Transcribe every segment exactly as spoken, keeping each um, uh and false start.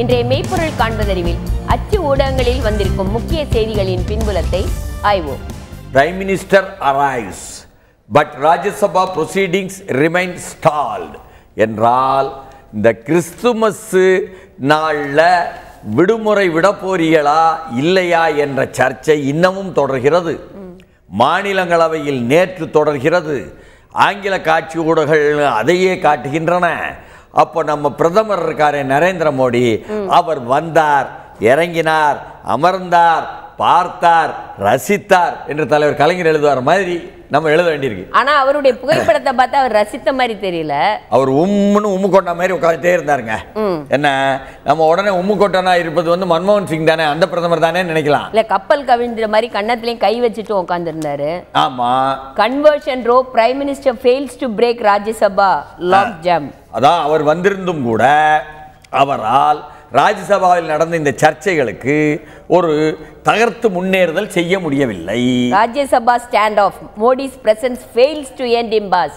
இன்றைய மெய்ப்பொருள் காண்பதறிவில் அச்சு ஊடகங்களில் வந்திருக்கும் முக்கிய செய்திகளின் பின்புலத்தை ஆய்வோம். Prime Minister arrives, but Rajya Sabha proceedings remain stalled. என்றால் இந்த கிறிஸ்துமஸ் நாள்ல விடுமுறை விட போறீங்களா இல்லையா என்ற சர்ச்சை இன்னமும் தொடர்கிறது. மாநிலங்களவையில் நேற்று தொடர்கிறது. ஆங்கில காட்சி ஊடகங்கள் அதையே காட்டுகின்றன. அப்போ நம்ம பிரதமர் இருக்காரே நரேந்திர மோடி, அவர் வந்தார், இறங்கினார், அமர்ந்தார், பார்த்தார், ரசித்தார் என்று தலைவர் கலைஞர் எழுதுவார் மாதிரி நம்ம எழுத வேண்டியிருக்கு. ஆனா அவருடைய புகைப்படத்தை பார்த்தா அவர் ரசித்த மாதிரி தெரியல. அவர் உம்முன்னு உம்மு கொண்டா மாதிரி உட்காந்துட்டே இருந்தாருங்க. என்ன நம்ம உடனே உம்மு கொட்டனா இருப்பது வந்து மன்மோகன் சிங் தானே, அந்த பிரதமர் தானே நினைக்கலாம். இல்ல கப்பல் கவிழ்ந்த மாதிரி கன்னத்திலையும் கை வச்சுட்டு உட்கார்ந்து இருந்தாரு. ஆமா. Conversion row prime minister fails to break Rajya Sabha logjam. அதான் அவர் வந்திருந்தும் கூட அவரால் ராஜ்யசபாவில் நடந்த இந்த சர்ச்சைகளுக்கு ஒரு தகர்த்து முன்னேறுதல் செய்ய முடியவில்லை. Rajya Sabha standoff Modi's presence fails to end impasse.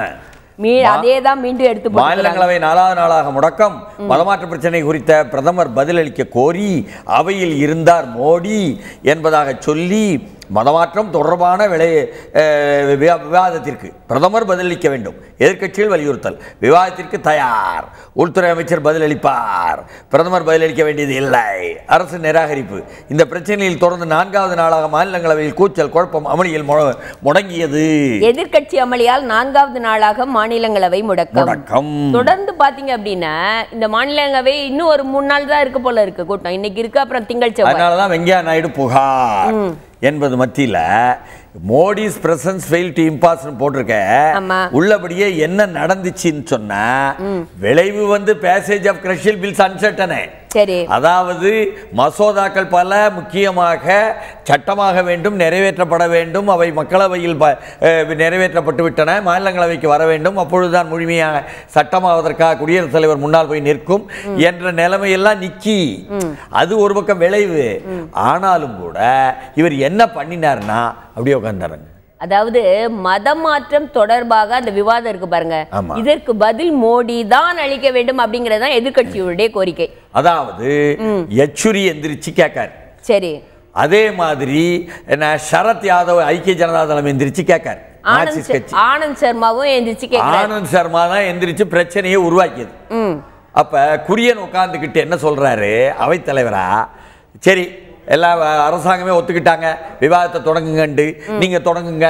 அதேதான் மீண்டும் எடுத்து மாநிலங்களவை நாலாவது நாளாக முடக்கம். மதமாற்ற பிரச்சனை குறித்த பிரதமர் பதிலளிக்க கோரி அவையில் இருந்தார் மோடி என்பதாக சொல்லி மதமாற்றம் தொடர்பான விலை விவாதத்திற்கு பிரதமர் பதிலளிக்க வேண்டும். எதிர்க்கட்சிகள் வலியுறுத்தல். விவாதத்திற்கு தயார். உள்துறை அமைச்சர் பதிலளிப்பார். பிரதமர் பதிலளிக்க வேண்டியது இல்லை. அரசு நிராகரிப்பு. இந்த பிரச்சனையில் தொடர்ந்து நான்காவது நாளாக மாநிலங்களவையில் கூச்சல் குழப்பம் அமளியில் முடங்கியது. எதிர்க்கட்சி அமளியால் நான்காவது நாளாக மாநிலங்களவை முடக்கம். தொடர்ந்து பாத்தீங்க அப்படின்னா இந்த மாநிலங்களவை இன்னும் ஒரு மூணு நாள் தான் இருக்கு போல இருக்கு கூட்டம். இன்னைக்கு இருக்கு, அப்புறம் திங்கள் செவ்வாய். அதனாலதான் வெங்கையா நாயுடு புகார் என்பது மத்தியில Modi's presence fail to impasse போட்டிருக்க. உள்ளபடியே என்ன நடந்துச்சுன்னு சொன்னா, விளைவு வந்து பேசேஜ் ஆஃப் கிரஷியல் பில்ஸ் அன்சர்டனே. அதாவது மசோதாக்கள் பல முக்கியமாக சட்டமாக வேண்டும், நிறைவேற்றப்பட வேண்டும். அவை மக்களவையில் நிறைவேற்றப்பட்டு விட்டன, மாநிலங்களவைக்கு வர வேண்டும். அப்பொழுதுதான் முழுமையாக சட்டமாவதற்காக குடியரசுத் தலைவர் முன்னால் போய் நிற்கும் என்ற நிலைமையெல்லாம் நிக்கி. அது ஒரு பக்கம் விளைவு. ஆனாலும் கூட இவர் என்ன பண்ணினார்னா அப்படியே உட்கார்ந்தாருங்க. அதாவது மதமாற்றம் தொடர்பாக அந்த விவாதம் இருக்கு பாருங்க, இதற்கு பதில் மோடி தான் அளிக்க வேண்டும் அப்படிங்கறதுதான் எதிர்க்கட்சியுடைய கோரிக்கை. அதாவது யெச்சூரி எந்திரிச்சு கேட்காரு. சரி. அதே மாதிரி சரத் யாதவ் ஐக்கிய ஜனதா தளம் எந்திரிச்சு கேட்காரு. ஆனந்த் சர்மாவும் எந்திரிச்சு கேட்காரு. ஆனந்த் சர்மா தான் எந்திரிச்சு பிரச்சனையை உருவாக்கியது. அப்ப குரியன் உட்கார்ந்துகிட்டு என்ன சொல்றாரு அவைத்தலைவரா, சரி எல்லா அரசாங்கமே ஒத்துக்கிட்டாங்க, விவாதத்தை தொடங்குங்கண்டு, நீங்க தொடங்குங்க.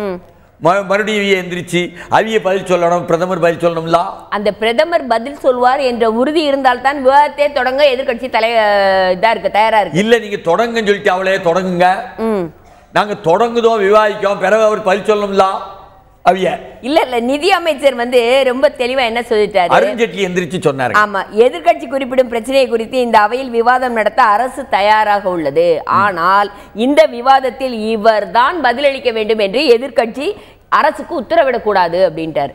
மறுபடியும் எந்திரிச்சு அவிய பதில் சொல்லணும், பிரதமர் பதில் சொல்லணும்ல. அந்த பிரதமர் பதில் சொல்வார் என்ற உறுதி இருந்தால் தான் விவாதத்தை தொடங்க எதிர்க்கட்சி தலை இதா இருக்கு, தயாரா இருக்கு. இல்ல நீங்க தொடங்குன்னு சொல்லிட்டு அவளே தொடங்குங்க, நாங்க தொடங்குதோம் விவாதிக்கோம், பிறகு அவர் பதில் சொல்லணும்ல. அவிய இல்ல இல்ல நிதி அமைச்சர் வந்து ரொம்ப தெளிவா என்ன சொல்லிட்டாரு, அருண்ஜேட்லி எந்திரிச்சு சொன்னாரு. ஆமா, எதிர்க்கட்சி குறிப்பிடும் பிரச்சனையை குறித்து இந்த அவையில் விவாதம் நடத்த அரசு தயாராக உள்ளது. ஆனால் இந்த விவாதத்தில் இவர் தான் பதிலளிக்க வேண்டும் என்று எதிர்க்கட்சி அரசுக்கு உத்தரவிடக்கூடாது அப்படின்ட்டார்.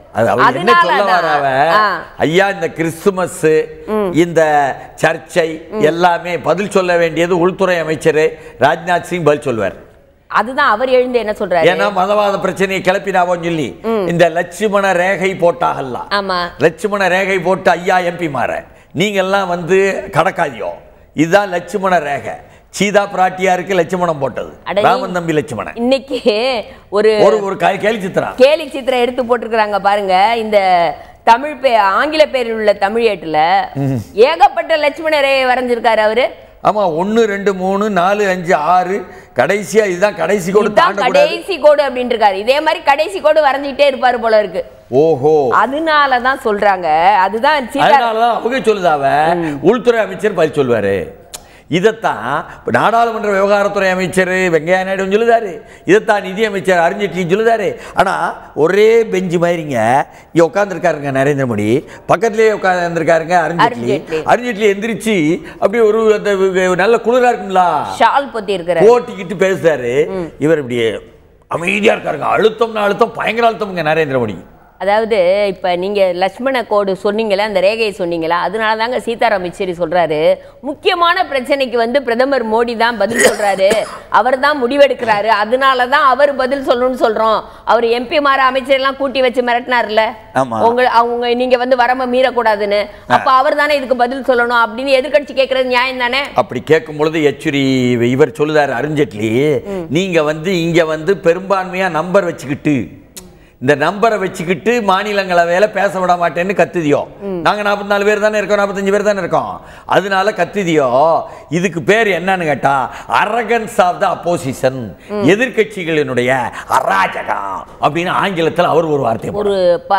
ஐயா இந்த கிறிஸ்துமஸ் இந்த சர்ச்சை எல்லாமே பதில் சொல்ல வேண்டியது உள்துறை அமைச்சர் ராஜ்நாத் சிங் பதில் சொல்வார். அதுதான் அவர் எழுந்து என்ன சொல்றாரு, ஏன்னா மதவாத பிரச்சனையை கிளப்பினாவோன்னு சொல்லி இந்த லட்சுமண ரேகை போட்டாகல்ல. ஆமா, லட்சுமண ரேகை போட்டு ஐயா எம்பி மாற நீங்க எல்லாம் வந்து கடக்காதியோ, இதுதான் லட்சுமண ரேகை. சீதா பிராட்டியாருக்கு லட்சுமணம் போட்டது ராமன் தம்பி லட்சுமணன். இன்னைக்கு ஒரு ஒரு கேலி சித்திரம் கேலி சித்திரம் எடுத்து போட்டிருக்கிறாங்க பாருங்க. இந்த தமிழ் பே ஆங்கில பேரில் உள்ள தமிழ் ஏட்டுல ஏகப்பட்ட லட்சுமண ரேகை வரைஞ்சிருக்காரு அவரு. ஆமா, ஒன்னு ரெண்டு மூணு நாலு அஞ்சு ஆறு கடைசியா இதுதான் கடைசி கோடு, கடைசி கோடு அப்படின்னு இருக்காரு. இதே மாதிரி கடைசி கோடு வரைஞ்சிட்டே இருப்பாரு போல இருக்கு. ஓஹோ, அதனாலதான் சொல்றாங்க. அதுதான் அதனாலதான் அவங்க சொல்லுதாவ உள்துறை அமைச்சர் பதில் சொல்வாரு. இதைத்தான் நாடாளுமன்ற விவகாரத்துறை அமைச்சர் வெங்கையா நாயுடு சொல்லுதாரு, இதைத்தான் நிதி அமைச்சர் அருண்ஜேட்லி சொல்லுதாரு. ஆனா ஒரே பெஞ்சு மாதிரிங்க இங்க உட்கார்ந்துருக்காருங்க நரேந்திர மோடி, பக்கத்திலேயே உட்கார்ந்துருக்காருங்க அருண்ஜேட்லி. அருண்ஜேட்லி எந்திரிச்சு அப்படி ஒரு நல்ல குளிரா இருக்குங்களா ஷால் பொத்தி இருக்கிறாரு, போட்டிக்கிட்டு பேசுறாரு. இவர் இப்படியே அமைதியா இருக்காருங்க. அழுத்தம்னா அழுத்தம், பயங்கர அழுத்தம்ங்க நரேந்திர மோடி. அதாவது இப்ப நீங்க லட்சுமண கோடு சொன்னீங்களா, அந்த ரேகையை சொன்னீங்களா, அதனால தாங்க சீதாராம் யெச்சூரி சொல்றாரு முக்கியமான பிரச்சனைக்கு வந்து பிரதமர் மோடி தான் பதில் சொல்றாரு, அவர் தான் முடிவெடுக்கிறாரு, அதனால தான் அவர் பதில் சொல்லணும்னு சொல்றோம். அவர் எம்பி மார அமைச்சர் எல்லாம் கூட்டி வச்சு மிரட்டினார்ல, உங்க அவங்க நீங்க வந்து வரம்ப மீறக்கூடாதுன்னு, அப்ப அவர் தானே இதுக்கு பதில் சொல்லணும் அப்படின்னு எதிர்கட்சி கேட்கறது நியாயம் தானே? அப்படி கேட்கும் பொழுது யெச்சூரி இவர் சொல்லுதாரு, அருண்ஜேட்லி நீங்க வந்து இங்க வந்து பெரும்பான்மையா நம்பர் வச்சுக்கிட்டு இந்த நம்பரை வச்சுக்கிட்டு மாநிலங்களவையில பேச விட மாட்டேன்னு கத்துதியோ, நாங்க நாற்பத்தி நாலு பேர் தானே இருக்கோம், நாற்பத்தஞ்சு பேர் தானே இருக்கோம், அதனால கத்துதியோ. இதுக்கு பேர் என்னன்னு கேட்டா அரகன்ஸ் ஆஃப் த அப்போசிஷன், எதிர்கட்சிகளினுடைய அராஜகம் அப்படின்னு ஆங்கிலத்தில் அவர் ஒரு வார்த்தை. ஒரு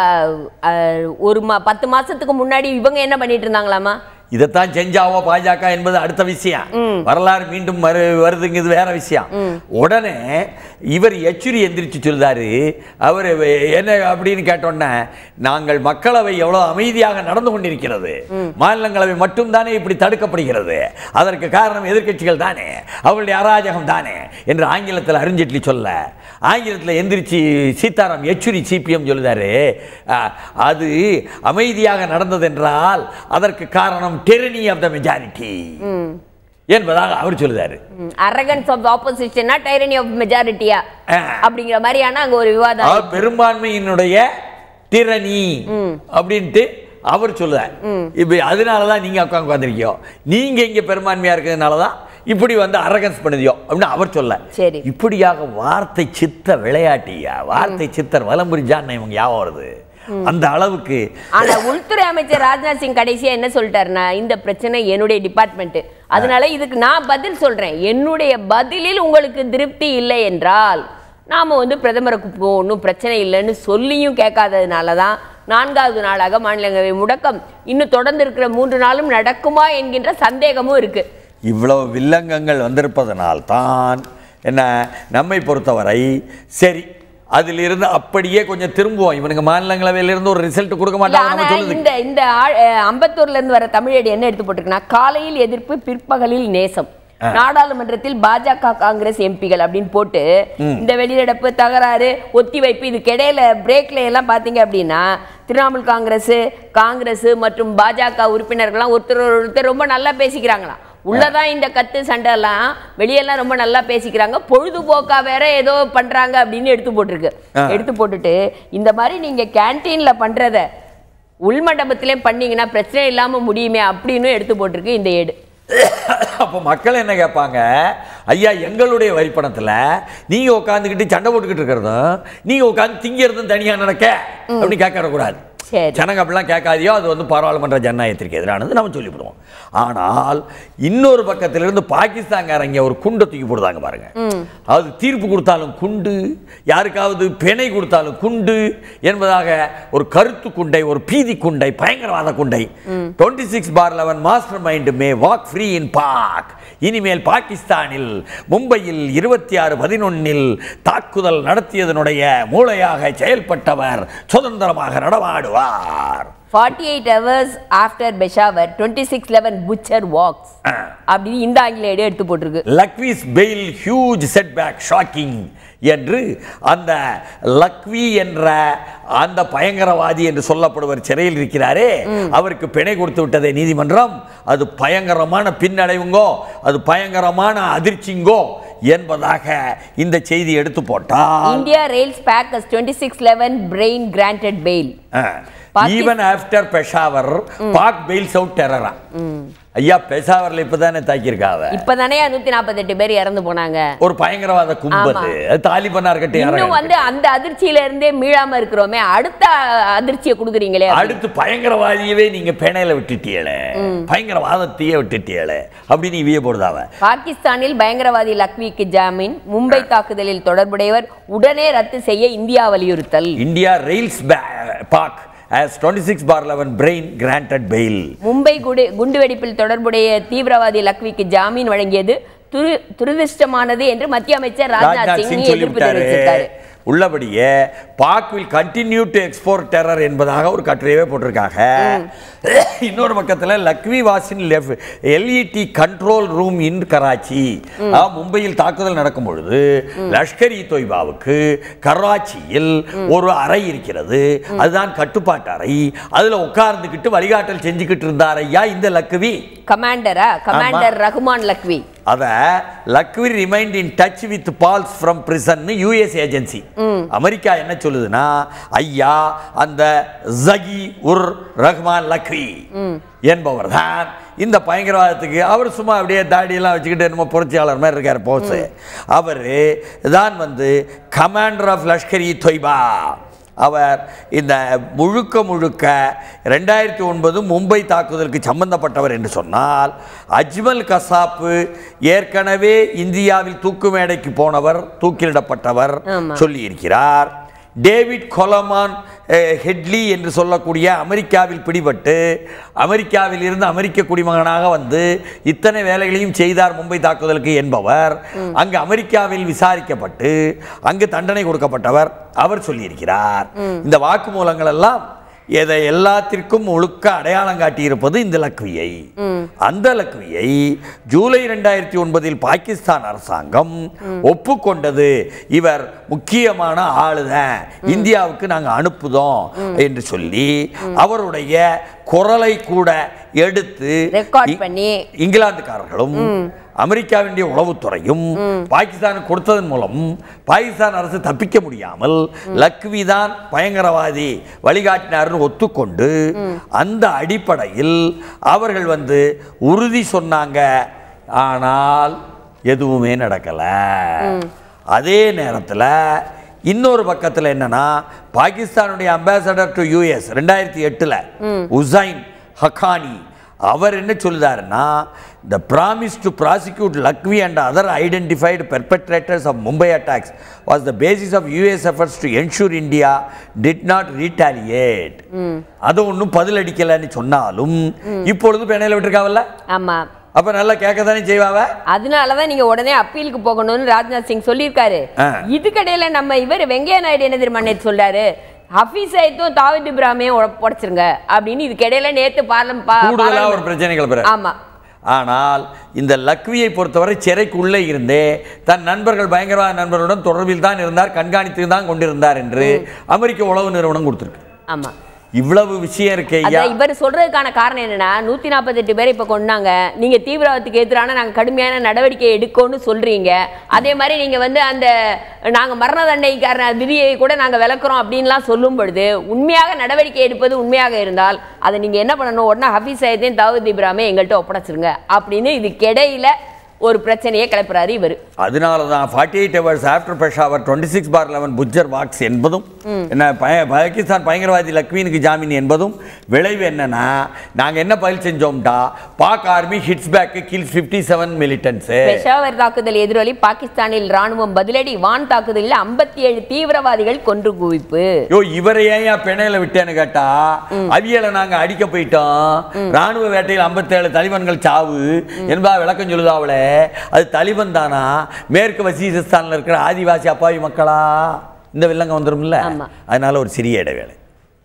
ஒரு பத்து மாசத்துக்கு முன்னாடி இவங்க என்ன பண்ணிட்டு இருந்தாங்களாமா? இதைத்தான் செஞ்சாவோ பாஜக என்பது அடுத்த விஷயம், வரலாறு மீண்டும் வருதுங்கிறது வேற விஷயம். உடனே இவர் யெச்சூரி எந்திரிச்சு சொல்றாரு, அவர் என்ன அப்படின்னு கேட்டோன்னே, நாங்கள் மக்களவை எவ்வளவு அமைதியாக நடந்து கொண்டிருக்கிறது, மாநிலங்களவை மட்டும் தானே இப்படி தடுக்கப்படுகிறது, அதற்கு காரணம் எதிர்கட்சிகள் தானே, அவர்களுடைய அராஜகம் தானே என்று ஆங்கிலத்தில் அருண்ஜேட்லி சொல்ல, ஆங்கிலத்தில் எந்திரிச்சு சீதாராம் யெச்சூரி சிபிஎம் சொல்லுதாரு, அது அமைதியாக நடந்தது என்றால் அதற்கு காரணம் tyranny of the majority என்பதாக அவர் சொல்லுதாரு. arrogance of the opposition னா tyranny of majority அப்படிங்கிற மாதிரியான அங்க ஒரு விவாதம், பெரும்பான்மையினுடைய tyranny அப்படின்ட்டு அவர் சொல்லுதார். இப்ப அதனால தான் நீங்க உட்கார்ந்து உட்கார்ந்திருக்கீங்க, நீங்க இங்க பெரும்பான்மையா இருக்கிறதுனால தான் இப்படி வந்து அரகன்ஸ் பண்ணுதியோ அப்படின்னு அவர் சொல்ல. இப்படியாக வார்த்தை சித்த விளையாட்டியா, வார்த்தை சித்தர் வலம்புரிஞ்சான்னு இவங்க ஞாபகம் வருது அந்த அளவுக்கு. ஆனா உள்துறை அமைச்சர் ராஜ்நாத் சிங் கடைசியா என்ன சொல்லிட்டாருன்னா, இந்த பிரச்சனை என்னுடைய டிபார்ட்மெண்ட், அதனால இதுக்கு நான் பதில் சொல்றேன், என்னுடைய பதிலில் உங்களுக்கு திருப்தி இல்லை என்றால் நாம வந்து பிரதமருக்கு ஒன்றும் பிரச்சனை இல்லைன்னு சொல்லியும் கேட்காததுனால தான் நான்காவது நாளாக மாநிலங்களவை முடக்கம் இன்னும் தொடர்ந்து இருக்கிற மூன்று நாளும் நடக்குமா என்கின்ற சந்தேகமும் இருக்கு. இவ்வளவு வில்லங்கங்கள் வந்திருப்பதனால்தான் என்ன நம்மை பொறுத்தவரை சரி அதிலிருந்து அப்படியே கொஞ்சம் திரும்புவோம், இவனுக்கு மாநிலங்களவையிலிருந்து ஒரு ரிசல்ட் கொடுக்க மாட்டாங்க. இந்த இந்த அம்பத்தூர்ல இருந்து வர தமிழேடு என்ன எடுத்து போட்டிருக்குன்னா, காலையில் எதிர்ப்பு பிற்பகலில் நேசம், நாடாளுமன்றத்தில் பாஜக காங்கிரஸ் எம்பிகள் அப்படின்னு போட்டு இந்த வெளிநடப்பு தகராறு ஒத்திவைப்பு இதுக்கு இடையில பிரேக்ல எல்லாம் பாத்தீங்க அப்படின்னா திரிணாமுல் காங்கிரஸ் காங்கிரஸ் மற்றும் பாஜக உறுப்பினர்கள்லாம் ஒருத்தர் ஒருத்தர் ரொம்ப நல்லா பேசிக்கிறாங்களாம். உள்ளதான் இந்த கத்து சண்டை எல்லாம், வெளியெல்லாம் ரொம்ப நல்லா பேசிக்கிறாங்க, பொழுதுபோக்கா வேற ஏதோ பண்றாங்க அப்படின்னு எடுத்து போட்டிருக்கு. எடுத்து போட்டுட்டு இந்த மாதிரி நீங்க கேன்டீன்ல பண்றத உள்மண்டபத்திலே பண்ணீங்கன்னா பிரச்சனை இல்லாம முடியுமே அப்படின்னு எடுத்து போட்டிருக்கு இந்த ஏடு. அப்போ மக்கள் என்ன கேட்பாங்க, ஐயா எங்களுடைய வரிப்பணத்தில் நீங்க உட்காந்துக்கிட்டு சண்டை போட்டுக்கிட்டு இருக்கிறதும் நீங்க உட்காந்து திங்கிறதும் தனியா நடக்க அப்படின்னு கேட்க கூடாது. ஜனங்க அப்படிலாம் கேட்காதியோ, அது வந்து பாராளுமன்ற ஜனநாயகத்திற்கு எதிரானது நம்ம சொல்லிவிடுவோம். ஆனால் இன்னொரு பக்கத்திலிருந்து பாகிஸ்தான்காரங்க ஒரு குண்டை தூக்கி போடுறாங்க பாருங்க, அது தீர்ப்பு கொடுத்தாலும் குண்டு, யாருக்காவது பிணை கொடுத்தாலும் குண்டு என்பதாக ஒரு கருத்து குண்டை, ஒரு பீதி குண்டை, பயங்கரவாத குண்டை. Twenty six bar eleven mastermind may walk free in Pak. இனிமேல் பாகிஸ்தானில் மும்பையில் இருபத்தி ஆறு பதினொன்னில் தாக்குதல் நடத்தியதனுடைய மூளையாக செயல்பட்டவர் சுதந்திரமாக நடமாடுவார். forty-eight hours after Peshawar, twenty-six eleven butcher walks அப்படி இந்த ஆங்கில ஏடு எடுத்து போட்டிருக்கு. Lakhvi's bail huge setback shocking என்று அந்த லக்வி என்ற அந்த பயங்கரவாதி என்று சொல்லப்படுவர் சிறையில் இருக்கிறாரே, அவருக்கு பிணை கொடுத்து விட்டதே நீதிமன்றம், அது பயங்கரமான பின்னடைவுங்கோ, அது பயங்கரமான அதிர்ச்சிங்கோ என்பதாக இந்த செய்தி எடுத்து போட்டால், India rails Pak as twenty-six eleven brain granted bail. Even after Peshawar, Pak bails out terror. ஐயா பெஷாவர்ல இப்பதானே தாக்கியிருக்காங்க, இப்பதானே நூத்தி நாற்பத்தி எட்டு பேர் இறந்து போனாங்க, ஒரு பயங்கரவாத கும்பல், தாலிபானா இருக்கட்டும். இன்னும் வந்து அந்த அதிர்ச்சியில இருந்தே மீளாம இருக்கிறோமே, அடுத்த அதிர்ச்சியை கொடுக்குறீங்களே, அடுத்து பயங்கரவாதியவே நீங்க பேனையில விட்டுட்டீங்களே, பயங்கரவாதத்தையே விட்டுட்டீங்களே அப்படின்னு இவிய போடுதாவ. பாகிஸ்தானில் பயங்கரவாதி லக்விக்கு ஜாமீன், மும்பை தாக்குதலில் தொடர்புடையவர் உடனே ரத்து செய்ய இந்தியா வலியுறுத்தல். India rails Pak as twenty-six bar eleven brain granted bail. Mumbai குண்டுவெடிப்பில் தொடர்புடைய தீவிரவாதி லக்விக்கு ஜாமீன் வழங்கியது துரதிர்ஷ்டமானது என்று மத்திய அமைச்சர் ராஜ்நாத் சிங் எதிர்ப்பு தெரிவித்தார். உள்ளபடியே Pak will continue to export terror என்பதாக ஒரு கட்டுரையவே போட்டிருக்காங்க. இன்னொரு பக்கத்தில் Lakhvi was in LET control room in Karachi, மும்பையில் தாக்குதல் நடக்கும் பொழுது லஷ்கர் இ தொய்பாவுக்கு கராச்சியில் ஒரு அறை இருக்கிறது, அதுதான் கட்டுப்பாட்டு அறை. அதுல உட்கார்ந்துகிட்டு வழிகாட்டல் செஞ்சுக்கிட்டு இருந்தார் ஐயா இந்த லக்வி. கமாண்டரா கமாண்டர் ரஹ்மான் லக்வி. அத Lakhvi remained in touch with pals from prison US agency. அமெரிக்கா என்ன சொல்லுதுன்னா, ஐயா அந்த ஜகி உர் ரஹ்மான் லக்வி என்பவர் தான் இந்த பயங்கரவாதத்துக்கு, அவர் சும்மா அப்படியே தாடியெல்லாம் வச்சுக்கிட்டு என்னமோ புரட்சியாளர் மாதிரி இருக்கார் போஸ், அவர் தான் வந்து கமாண்டர் ஆஃப் லஷ்கர் இ தொய்பா. அவர் இந்த முழுக்க முழுக்க ரெண்டாயிரத்தி ஒன்பது மும்பை தாக்குதலுக்கு சம்பந்தப்பட்டவர் என்று சொன்னால், அஜ்மல் கசாப்பு ஏற்கனவே இந்தியாவில் தூக்கு மேடைக்கு போனவர், தூக்கிலிடப்பட்டவர் சொல்லியிருக்கிறார். டேவிட் கொலமான் ஹெட்லி என்று சொல்லக்கூடிய அமெரிக்காவில் பிடிபட்டு அமெரிக்காவில் இருந்து அமெரிக்க குடிமகனாக வந்து இத்தனை வேலைகளையும் செய்தார் மும்பை தாக்குதலுக்கு என்பவர் அங்கு அமெரிக்காவில் விசாரிக்கப்பட்டு அங்கு தண்டனை கொடுக்கப்பட்டவர் அவர் சொல்லியிருக்கிறார். இந்த வாக்குமூலங்கள் எல்லாம் எதை எல்லாத்திற்கும் ஒழுக்க அடையாளம் காட்டியிருப்பது இந்த லக்வியை. அந்த லக்வியை ஜூலை இரண்டாயிரத்தி ஒன்பதில் பாகிஸ்தான் அரசாங்கம் ஒப்புக்கொண்டது. இவர் முக்கியமான ஆளுதான், இந்தியாவுக்கு நாங்கள் அனுப்புதோம் என்று சொல்லி அவருடைய குரலை கூட எடுத்து ரெக்கார்ட் பண்ணி இங்கிலாந்துக்காரர்களும் அமெரிக்காவினுடைய உளவுத்துறையும் பாகிஸ்தானுக்கு கொடுத்ததன் மூலம் பாகிஸ்தான் அரசு தப்பிக்க முடியாமல் லக்வி தான் பயங்கரவாதி வழிகாட்டினார்னு ஒத்துக்கொண்டு அந்த அடிப்படையில் அவர்கள் வந்து உறுதி சொன்னாங்க. ஆனால் எதுவுமே நடக்கல. அதே நேரத்தில் இன்னொரு பக்கத்தில் என்னன்னா, பாகிஸ்தானுடைய அம்பாசடர் டு யூஎஸ் ரெண்டாயிரத்தி எட்டுல உசைன் ஹக்கானி அவர் என்ன சொல்லுதாருன்னா, the promise to prosecute Lakvi and other identified perpetrators of Mumbai attacks was the basis of U S efforts to ensure India did not retaliate. அது ஒன்றும் பதில் அடிக்கலன்னு சொன்னாலும் இப்பொழுது பெண்ணையில் விட்டுருக்காவல்ல. ஆமா, அப்ப நல்லா கேட்கத்தானே செய்வாவ. அதனாலதான் நீங்க உடனே அப்பீலுக்கு போகணும்னு ராஜ்நாத் சிங் சொல்லியிருக்காரு. இதுக்கடையில நம்ம இவர் வெங்கையா நாயுடு என்ன தெரியுமா சொல்றாரு, ஹஃபீஸ் சயீதும் தாவூத் இப்ராஹிமையும் உடைச்சிருங்க அப்படின்னு. இதுக்கு இடையில நேத்து பார்லிமென்ட் ஒரு பிரச்சனை கிளப்புற. ஆமா, ஆனால் இந்த லக்வியை பொறுத்தவரை சிறைக்கு உள்ளே இருந்தே தன் நண்பர்கள் பயங்கரவாத நண்பர்களுடன் தொடர்பில் தான் இருந்தார், கண்காணித்து தான் கொண்டிருந்தார் என்று அமெரிக்க உளவு நிறுவனம் கொடுத்திருக்கு. ஆமா, இவ்வளவு விஷயம் இருக்கு. இவர் சொல்றதுக்கான காரணம் என்னன்னா, நூத்தி நாற்பத்தி எட்டு பேரை இப்ப கொண்டாங்க, நீங்க தீவிரவாதத்துக்கு எதிரான நாங்க கடுமையான நடவடிக்கை எடுக்கணும்னு சொல்றீங்க, அதே மாதிரி நீங்க வந்து அந்த நாங்க மரண தண்டனைக்கான விதியை கூட நாங்க விளக்குறோம் அப்படின்லாம் சொல்லும் பொழுது, உண்மையாக நடவடிக்கை எடுப்பது உண்மையாக இருந்தால் அதை நீங்க என்ன பண்ணணும், உடனே ஹஃபீஸ் சயீதையும் தாவூத் இப்ராஹிமை எங்கள்கிட்ட ஒப்படைச்சிருங்க அப்படின்னு இதுக்கிடையில ஒரு பிரச்சனையை கிளப்புறாரு இவர். அதனால தான் forty eight hours after Peshawar twenty six bar eleven புஜர் வாக்ஸ் என்பதும் என்ன பாகிஸ்தான் பயங்கரவாதி லக்வீனுக்கு ஜாமீன் என்பதும் விளைவு என்னன்னா, நாங்க என்ன பதில் செஞ்சோம்டா, Pak army hits back kills fifty seven militants. Peshawar தாக்குதல் எதிரொலி பாகிஸ்தானில் ராணுவம் பதிலடி, வான் தாக்குதலில் ஐம்பத்தி ஏழு தீவிரவாதிகள் கொன்று குவிப்பு. யோ இவரை ஏன் பெணையில விட்டேன்னு கேட்டா, அவியலை நாங்க அடிக்க போயிட்டோம், ராணுவ வேட்டையில் ஐம்பத்தி ஏழு தலிபான்கள் சாவு என்பதா விளக்கம் சொல்லுதாவளே. அது தலிபான் தானா, மேற்கு வசீசிஸ்தான்ல இருக்கிற ஆதிவாசி அப்பாவி மக்களா, இந்த வில்லங்க வந்துரும்ல. அதனால ஒரு சிறிய இடைவேளை.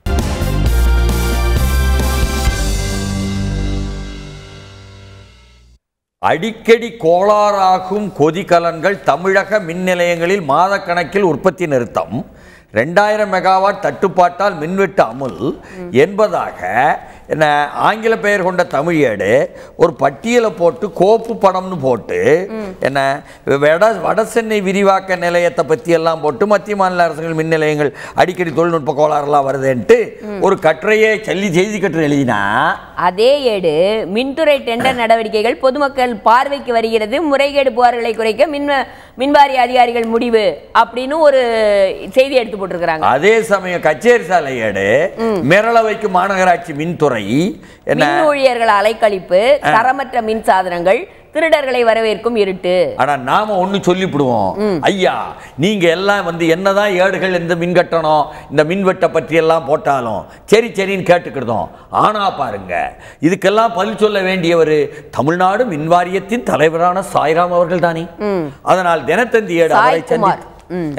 அடிக்கடி கோளாறாகும் கொதிகலன்கள் தமிழக மின் நிலையங்களில் மாதக்கணக்கில் உற்பத்தி நிறுத்தம், ரெண்டாயிரம் மெகாவாட் தட்டுப்பாட்டால் மின்வெட்டு அமுல் என்பதாக என்ன ஆங்கில பெயர் கொண்ட தமிழ் ஏடு ஒரு பட்டியலை போட்டு கோப்பு படம்னு போட்டு என்ன வட வட சென்னை விரிவாக்க நிலையத்தை பற்றி எல்லாம் போட்டு மத்திய மாநில அரசுகள் மின் நிலையங்கள் அடிக்கடி தொழில்நுட்ப கோளாறுலாம் வருதுன்ட்டு ஒரு கட்டுரையை சொல்லி செய்தி கட்டுரை எழுதினா, அதே ஏடு மின்துறை டெண்டர் நடவடிக்கைகள் பொதுமக்கள் பார்வைக்கு வருகிறது, முறைகேடு புகார்களை குறைக்க மின் மின்வாரிய அதிகாரிகள் முடிவு அப்படின்னு ஒரு செய்தி எடுத்து போட்டிருக்கிறாங்க. அதே சமயம் கச்சேரி சாலை ஏடு மிரள வைக்கும் மாநகராட்சி மின்துறை மின் ஊழியர்கள் அலைக்கழிப்பு, தரமற்ற மின் சாதனங்கள், திருடர்களை வரவேற்கும் இருட்டு. ஆனா நாம ஒண்ணு சொல்லிவிடுவோம், ஐயா நீங்க எல்லாம் வந்து என்னதான் ஏடுகள் இந்த மின் கட்டணம் இந்த மின்வெட்டை பற்றி எல்லாம் போட்டாலும் சரி சரின்னு கேட்டுக்கிட்டோம். ஆனா பாருங்க, இதுக்கெல்லாம் பதில் சொல்ல வேண்டியவர் தமிழ்நாடு மின்வாரியத்தின் தலைவரான சாய்ராம் அவர்கள் தானே. அதனால் தினத்தந்தி ஏடு அவரை சந்தித்து என்ன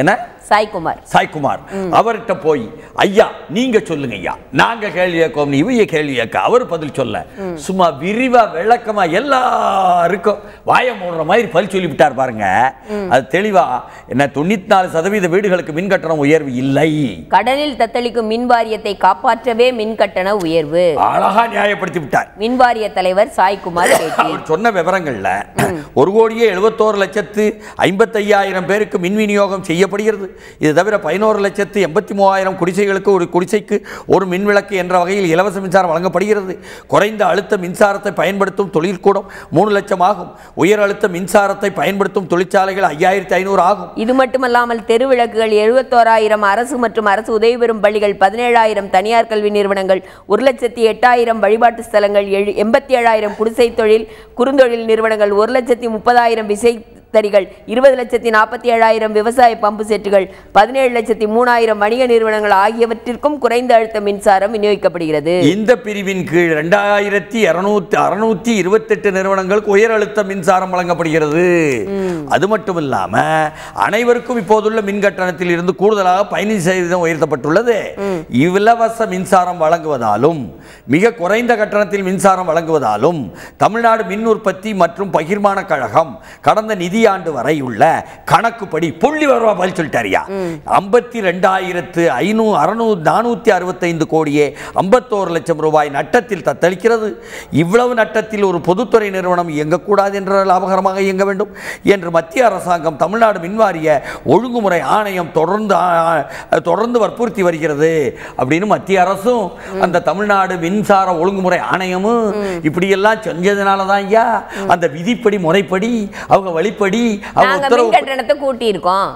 சாய்குமார் சாய்குமார் அவர்கிட்ட போய் ஐயா நீங்க சொல்லுங்க ஐயா, நாங்க கேள்வி கேட்கோம், இவைய கேள்வி கேட்க அவர் பதில் சொல்ல சும்மா விரிவா விளக்கமா எல்லாருக்கும் வாய மூடுற மாதிரி பதில் சொல்லி விட்டார் பாருங்க. அது தெளிவா என்ன தொண்ணூத்தி நாலு சதவீத வீடுகளுக்கு மின் கட்டணம் உயர்வு இல்லை, கடலில் தத்தளிக்கும் மின் வாரியத்தை காப்பாற்றவே மின் கட்டண உயர்வு, அழகா நியாயப்படுத்தி விட்டார் மின் வாரிய தலைவர் சாய்குமார். அவர் சொன்ன விவரங்கள்ல ஒரு கோடியே எழுபத்தோரு லட்சத்து ஐம்பத்தி ஐயாயிரம் பேருக்கு மின் விநியோகம் செய்யப்படுகிறது. இது தவிர பதினோரு லட்சத்து எண்பத்தி மூவாயிரம் குடிசைகளுக்கு ஒரு குடிசைக்கு ஒரு மின் விளக்கு என்ற வகையில் இலவச மின்சாரம் வழங்கப்படுகிறது. குறைந்த அழுத்த மின்சாரத்தை பயன்படுத்தும் தொழிற்கூடம் மூணு லட்சம் ஆகும். உயர் அழுத்த மின்சாரத்தை பயன்படுத்தும் தொழிற்சாலைகள் ஐயாயிரத்தி ஐநூறு ஆகும். இது மட்டுமல்லாமல் தெருவிளக்குகள் எழுபத்தோராயிரம், அரசு மற்றும் அரசு உதவி பெறும் பள்ளிகள் பதினேழாயிரம், தனியார் கல்வி நிறுவனங்கள் ஒரு லட்சத்தி எட்டாயிரம், வழிபாட்டு ஸ்தலங்கள் எண்பத்தி ஏழாயிரம், குடிசை தொழில் குறுந்தொழில் நிறுவனங்கள் ஒரு லட்சத்தி முப்பதாயிரம், விசை தறிகள் இருபது லட்சத்தி நாற்பத்தி ஏழாயிரம், விவசாய பம்பு செட்டுகள் பதினேழு லட்சத்தி மூணாயிரம், வணிக நிறுவனங்கள் ஆகியவற்றிற்கும் குறைந்த அழுத்த மின்சாரம் விநியோகிக்கப்படுகிறது. இந்த பிரிவின் கீழ் இரண்டாயிரத்தி இருநூத்தி அறுநூத்தி இருபத்தி எட்டு நிறுவனங்களுக்கு உயர் அழுத்த மின்சாரம் வழங்கப்படுகிறது. அது மட்டும் இல்லாம அனைவருக்கும் இப்போதுள்ள மின் கட்டணத்தில் இருந்து கூடுதலாக பதினைந்து சதவீதம் உயர்த்தப்பட்டுள்ளது. இலவச மின்சாரம் வழங்குவதாலும் மிக குறைந்த கட்டணத்தில் மின்சாரம் வழங்குவதாலும் தமிழ்நாடு மின் உற்பத்தி மற்றும் பகிர்மான கழகம் கடந்த நிதி ஆண்டு வரை உள்ள கணக்குப்படி புள்ளி வருவா பதில் சொல்லிட்டாரியா ஐம்பத்தி ரெண்டாயிரத்து ஐநூறு அறுநூறு நானூத்தி அறுபத்தி ஐந்து கோடியே ஐம்பத்தோரு லட்சம் ரூபாய் நட்டத்தில் தத்தளிக்கிறது. இவ்வளவு நட்டத்தில் ஒரு பொதுத்துறை நிறுவனம் இயங்கக்கூடாது என்ற லாபகரமாக இயங்க வேண்டும் என்று மத்திய அரசாங்கம் தமிழ்நாடு மின்வாரிய ஒழுங்குமுறை ஆணையம் தொடர்ந்து தொடர்ந்து வற்புறுத்தி வருகிறது அப்படின்னு மத்திய அரசும் அந்த தமிழ்நாடு மின்சார ஒழுங்குமுறை ஆணையமும் இப்படியெல்லாம் செஞ்சதுனால தான் ஐயா அந்த விதிப்படி முறைப்படி அவங்க வழிப்படி கட்டணத்தை கூட்டி இருக்கோம்.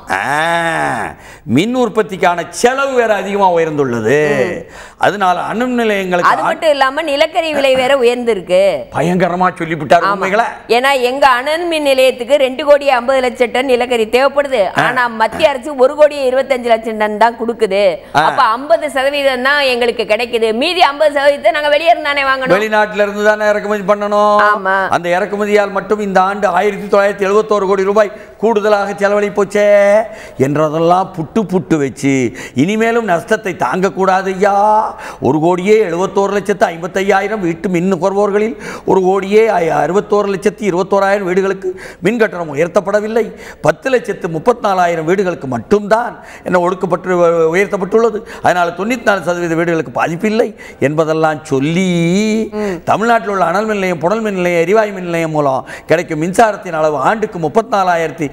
மின் உற்பத்திக்கான செலவு வேற அதிகமா உயர்ந்துள்ளது. அதனால அணு நிலையங்களுக்கு அது மட்டும் இல்லாம நிலக்கரி விலை வேற உயர்ந்திருக்கு. பயங்கரமா சொல்லிவிட்டார் உண்மைகளை. ஏன்னா எங்க அணு மின் நிலையத்துக்கு ரெண்டு கோடி ஐம்பது லட்சம் டன் நிலக்கரி தேவைப்படுது. ஆனா மத்திய அரசு ஒரு கோடி இருபத்தஞ்சு லட்சம் டன் தான் கொடுக்குது. அப்ப ஐம்பது சதவீதம் தான் எங்களுக்கு கிடைக்குது. மீதி ஐம்பது சதவீதத்தை நாங்க வெளியே இருந்தானே வாங்கணும். வெளிநாட்டுல இருந்து தானே இறக்குமதி பண்ணணும். அந்த இறக்குமதியால் மட்டும் இந்த ஆண்டு ஆயிரத்தி தொள்ளாயிரத்தி எழுபத்தோரு கோடி ரூபாய் கூடுதலாக செலவழி போச்சே என்றதெல்லாம் புட்டு புட்டு வச்சு இனிமேலும் நஷ்டத்தை தாங்கக்கூடாது ஐயா. ஒரு கோடியே எழுபத்தோரு லட்சத்து ஐம்பத்தி ஐயாயிரம் வீட்டு மின் நுகர்வோர்களில் ஒரு கோடியே அறுபத்தோரு லட்சத்து இருபத்தோராயிரம் வீடுகளுக்கு மின் கட்டணம் உயர்த்தப்படவில்லை. பத்து லட்சத்து முப்பத்தி நாலாயிரம் வீடுகளுக்கு மட்டும்தான் என்ன ஒடுக்கப்பட்டு உயர்த்தப்பட்டுள்ளது. அதனால் தொண்ணூத்தி நாலு சதவீத வீடுகளுக்கு பாதிப்பில்லை என்பதெல்லாம் சொல்லி தமிழ்நாட்டில் உள்ள அனல் மின் நிலையம், புனல் மின் நிலையம், எரிவாயு மின் நிலையம் மூலம் கிடைக்கும் மின்சாரத்தின் அளவு ஆண்டுக்கு முப்பத்தி நாலாயிரத்தி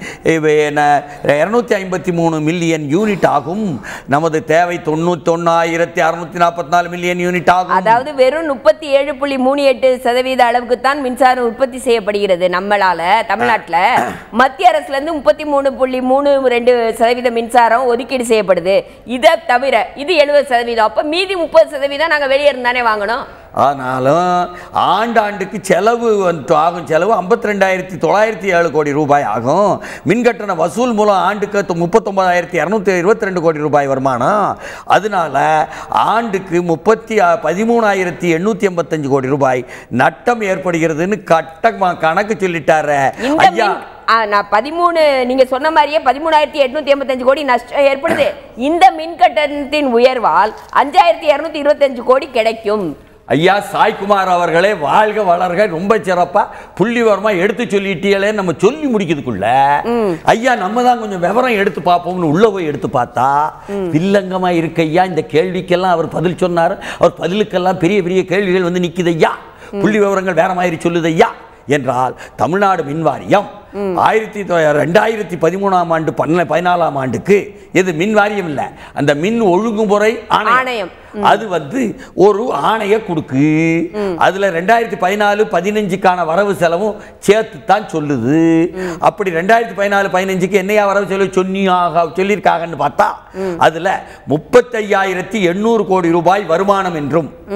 இருநூத்தி ஐம்பத்தி மூணு மில்லியன் யூனிட் ஆகும். நமது தேவை தொண்ணூத்தி ஒன்னாயிரத்தி அறுநூத்தி நாற்பத்தி நாலு மில்லியன் யூனிட் ஆகும். அதாவது வெறும் முப்பத்தி ஏழு புள்ளி மூணு எட்டு சதவீத அளவுக்கு தான் மின்சாரம் உற்பத்தி செய்யப்படுகிறது நம்மளால தமிழ்நாட்டில். மத்திய அரசுல இருந்து முப்பத்தி மூணு புள்ளி மூணு ரெண்டு சதவீத மின்சாரம் ஒதுக்கீடு செய்யப்படுது. இதை தவிர இது எழுபது சதவீதம். அப்ப மீதி முப்பது சதவீதம் நாங்க வெளியே இருந்தானே வாங்கணும். ஆனாலும் ஆண்டாண்டுக்கு செலவு ஆகும். செலவு ஐம்பத்தி ரெண்டாயிரத்தி தொள்ளாயிரத்தி ஏழு கோடி ரூபாய் ஆகும். மின்கட்டண வசூல் மூலம் ஆண்டுக்கு முப்பத்தொன்பதாயிரத்தி இரநூத்தி இருபத்தி ரெண்டு கோடி ரூபாய் வருமானம். அதனால ஆண்டுக்கு முப்பத்தி பதிமூணாயிரத்தி எண்ணூத்தி எண்பத்தஞ்சு கோடி ரூபாய் நட்டம் ஏற்படுகிறதுன்னு கட்ட கணக்கு சொல்லிட்டாரு ஐயா. பதிமூணு நீங்க சொன்ன மாதிரியே பதிமூணாயிரத்தி எட்நூத்தி எண்பத்தஞ்சு கோடி நஷ்டம் ஏற்படுது. இந்த மின் கட்டணத்தின் உயர்வால் அஞ்சாயிரத்தி இருநூத்தி இருபத்தி அஞ்சு கோடி கிடைக்கும். ஐயா சாய்குமார் அவர்களே வாழ்க வளர்க. ரொம்ப சிறப்பா புள்ளிவரமா எடுத்து சொல்லிட்டீங்களே. நம்ம சொல்லி முடிக்கிறதுக்குள்ள ஐயா நம்ம தான் கொஞ்சம் விவரம் எடுத்து பார்ப்போம்னு உள்ள போய் எடுத்து பார்த்தா வில்லங்கமா இருக்கு ஐயா. இந்த கேள்விக்கெல்லாம் அவர் பதில் சொன்னார். அவர் பதிலுக்கெல்லாம் பெரிய பெரிய கேள்விகள் வந்து நிக்குது ஐயா. புள்ளி விவரங்கள் வேற மாதிரி சொல்லுது ஐயா. என்றால் தமிழ்நாடு மின்வாரியம் ஆயிரத்தி ரெண்டாயிரத்தி பதிமூணாம் ஆண்டு பதினாலாம் ஆண்டுக்கு இது மின் வாரியம் இல்ல, அந்த மின் ஒழுங்குமுறை ஆணையம். அது வந்து ஒரு ஆணைய கொடுக்கு. அதுல ரெண்டாயிரத்தி பதினாலு பதினஞ்சுக்கான வரவு செலவும் சேர்த்து தான் சொல்லுது. அப்படி ரெண்டாயிரத்தி பதினாலு பதினஞ்சுக்கு என்னையா வரவு செலவு சொன்னியாக சொல்லியிருக்காங்கன்னு பார்த்தா அதுல முப்பத்தி ஐயாயிரத்தி எண்ணூறு கோடி ரூபாய் வருமானம் என்றும்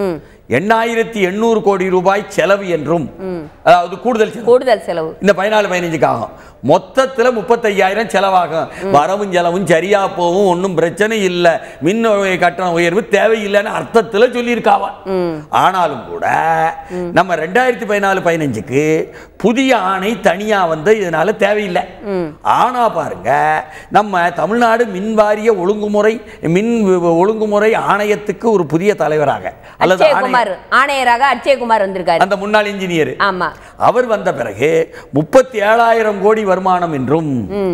எண்ணாயிரத்தி எண்ணூறு கோடி ரூபாய் செலவு என்றும், அதாவது கூடுதல் கூடுதல் செலவு இந்த பதினாலு பதினஞ்சுக்கு ஆகும். மொத்தத்துல முப்பத்தையாயிரம் செலவாகும். வரவும் செலவும் சரியா போகும், ஒன்றும் பிரச்சனை இல்லை, மின் கட்டண உயர்வு தேவையில்லைன்னு அர்த்தத்துல சொல்லியிருக்காவா. ஆனாலும் கூட நம்ம ரெண்டாயிரத்தி பதினாலு பதினஞ்சுக்கு புதிய ஆணை தனியா வந்து இதனால தேவையில்லை. ஆனா பாருங்க, நம்ம தமிழ்நாடு மின்வாரிய ஒழுங்குமுறை மின் ஒழுங்குமுறை ஆணையத்துக்கு ஒரு புதிய தலைவராக அல்லது ஆணையராக அட்சயகுமார் வந்திருக்காரு, அந்த முன்னாள் இன்ஜினியர். ஆமா, அவர் வந்த பிறகு முப்பத்தி ஏழாயிரம் கோடி வருமானம் என்றும்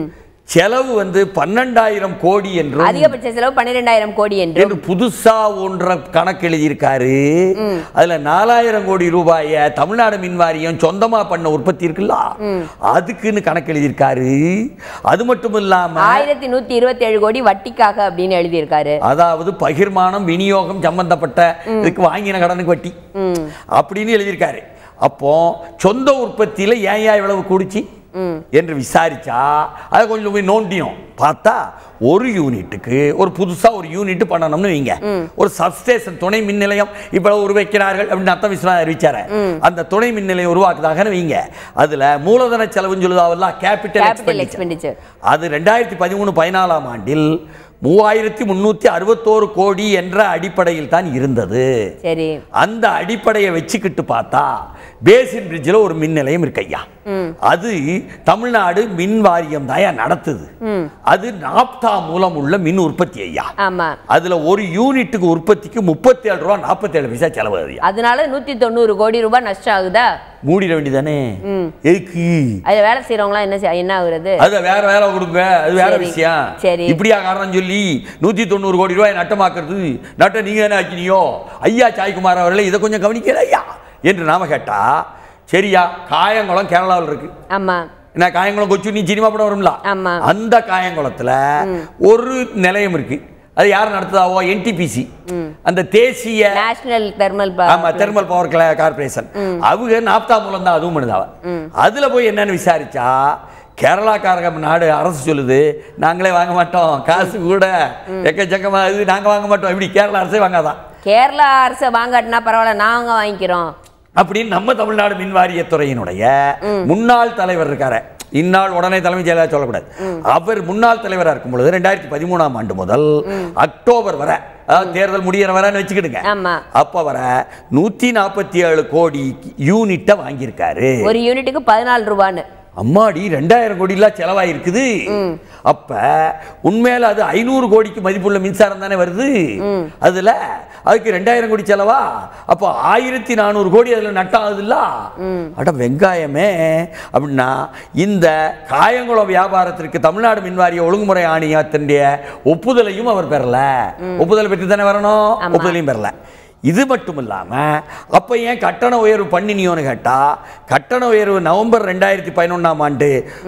செலவு வந்து பன்னெண்டாயிரம் கோடி என்றும், அதிகபட்ச செலவு பன்னிரெண்டாயிரம் கோடி என்றும் புதுசா ஒன்ற கணக்கு எழுதியிருக்காரு. அதுல நாலாயிரம் கோடி ரூபாய தமிழ்நாடு மின்வாரியம் சொந்தமா பண்ண உற்பத்தி இருக்குல்ல, அதுக்குன்னு கணக்கு எழுதியிருக்காரு. அது மட்டும் இல்லாம ஆயிரத்தி நூத்தி இருபத்தி ஏழு கோடி வட்டிக்காக அப்படின்னு எழுதியிருக்காரு. அதாவது பகிர்மானம் விநியோகம் சம்பந்தப்பட்ட இதுக்கு வாங்கின கடனுக்கு வட்டி அப்படின்னு எழுதியிருக்காரு. அப்போ சொந்த உற்பத்தியில ஏன் ஏன் இவ்வளவு கூடிச்சு என்று விசாரிச்சா அதை கொஞ்சம் போய் நோண்டியும் பார்த்தா, ஒரு யூனிட்டுக்கு ஒரு புதுசா ஒரு யூனிட் பண்ணணும்னு வைங்க, ஒரு சப்ஸ்டேஷன் துணை மின் நிலையம் இப்ப உருவாக்கிறார்கள் அப்படின்னு அர்த்தம் விஸ்வநாதன் அறிவிச்சாரு. அந்த துணை மின் நிலையம் உருவாக்குதாக வைங்க, அதுல மூலதன செலவுன்னு சொல்லுதாவெல்லாம் கேபிட்டல் எக்ஸ்பெண்டிச்சர், அது ரெண்டாயிரத்தி பதிமூணு பதினாலாம் ஆண்டில் மூவாயிரத்தி முன்னூத்தி அறுபத்தோரு கோடி என்ற அடிப்படையில் தான் இருந்தது. சரி, அந்த அடிப்படையை வச்சுக்கிட்டு பார்த்தா பேசின் பிரிட்ஜில் ஒரு மின் நிலையம் இருக்கு ஐயா, அது தமிழ்நாடு மின் வாரியம் தான் நடத்துது. அது நாப்தா மூலம் உள்ள மின் உற்பத்தி ஐயா. அதுல ஒரு யூனிட்டுக்கு உற்பத்திக்கு முப்பத்தி ஏழு ரூபாய் நாற்பத்தி ஏழு பைசா செலவு. அதனால நூத்தி தொண்ணூறு கோடி ரூபாய் நஷ்டம் ஆகுதா? மூடிட வேண்டியதானே. எதுக்கு அது வேலை செய்யறவங்களா என்ன என்ன ஆகுறது? அது வேற வேலை கொடுங்க, அது வேற விஷயம். சரி, இப்படியா காரணம் சொல்லி நூத்தி தொண்ணூறு கோடி ரூபாய் நட்டமாக்குறது? நட்ட நீங்க என்ன ஆக்கினியோ? ஐயா சாய்குமார் அவர்களே இதை கொஞ்சம் கவனிக்கல ஐயா என்று நாம கேட்டா, சரியா காயங்குளம் கேரளாவில் இருக்கு. ஆமா, என்ன காயங்குளம் கொச்சு நீ சினிமா படம் வரும்ல, அந்த காயங்குளத்துல ஒரு நிலையம் இருக்கு. அது யார் நடத்துதாவோ? என்டிபிசி, அந்த தேசிய நேஷனல் தெர்மல் ஆமா தெர்மல் பவர் கார்பரேஷன். அவங்க நாப்தா மூலம் தான் அதுவும் பண்ணுதாவ. அதுல போய் என்னன்னு விசாரிச்சா, கேரளாக்காரங்க நாடு அரசு சொல்லுது நாங்களே வாங்க மாட்டோம், காசு கூட எக்கச்சக்கமா இது, நாங்க வாங்க மாட்டோம். இப்படி கேரளா அரசே வாங்காதான். கேரளா அரசு வாங்காட்டினா பரவாயில்ல, நாங்க வாங்கிக்கிறோம் அப்படின்னு நம்ம தமிழ்நாடு மின்வாரியத்துறையினுடைய முன்னாள் தலைவர் இருக்காரு. இந்நாள் உடனே தலைமை செயலாளர் சொல்லக்கூடாது. அவர் முன்னாள் தலைவராக இருக்கும் பொழுது ரெண்டாயிரத்தி பதிமூணாம் ஆண்டு முதல் அக்டோபர் வரை, தேர்தல் முடியற வரன்னு வச்சுக்கிடுங்க, அப்ப வர நூத்தி நாற்பத்தி ஏழு கோடி யூனிட்ட வாங்கியிருக்காரு. ஒரு யூனிட்டுக்கு பதினாலு ரூபான்னு. அம்மாடி, ரெண்டாயிரம் கோடி எல்லாம் செலவாயிருக்குது. அப்ப உண்மையில அது ஐநூறு கோடிக்கு மதிப்புள்ள மின்சாரம் தானே வருது. அதுல அதுக்கு ரெண்டாயிரம் கோடி செலவா? அப்போ ஆயிரத்தி நானூறு கோடி அதுல நட்டாகுது இல்ல. அட வெங்காயமே. அப்படின்னா இந்த காயங்குளம் வியாபாரத்திற்கு தமிழ்நாடு மின்வாரிய ஒழுங்குமுறை ஆணையத்தினுடைய ஒப்புதலையும் அவர் பெறல. ஒப்புதல் பெற்று தானே வரணும், ஒப்புதலையும் பெறல. இது மட்டும் இல்லாம அப்ப ஏன் கட்டண உயர்வு பண்ணினியோன்னு கேட்டா, கட்டண உயர்வு நவம்பர் ரெண்டாயிரத்தி பதினொன்னாம் ஆண்டு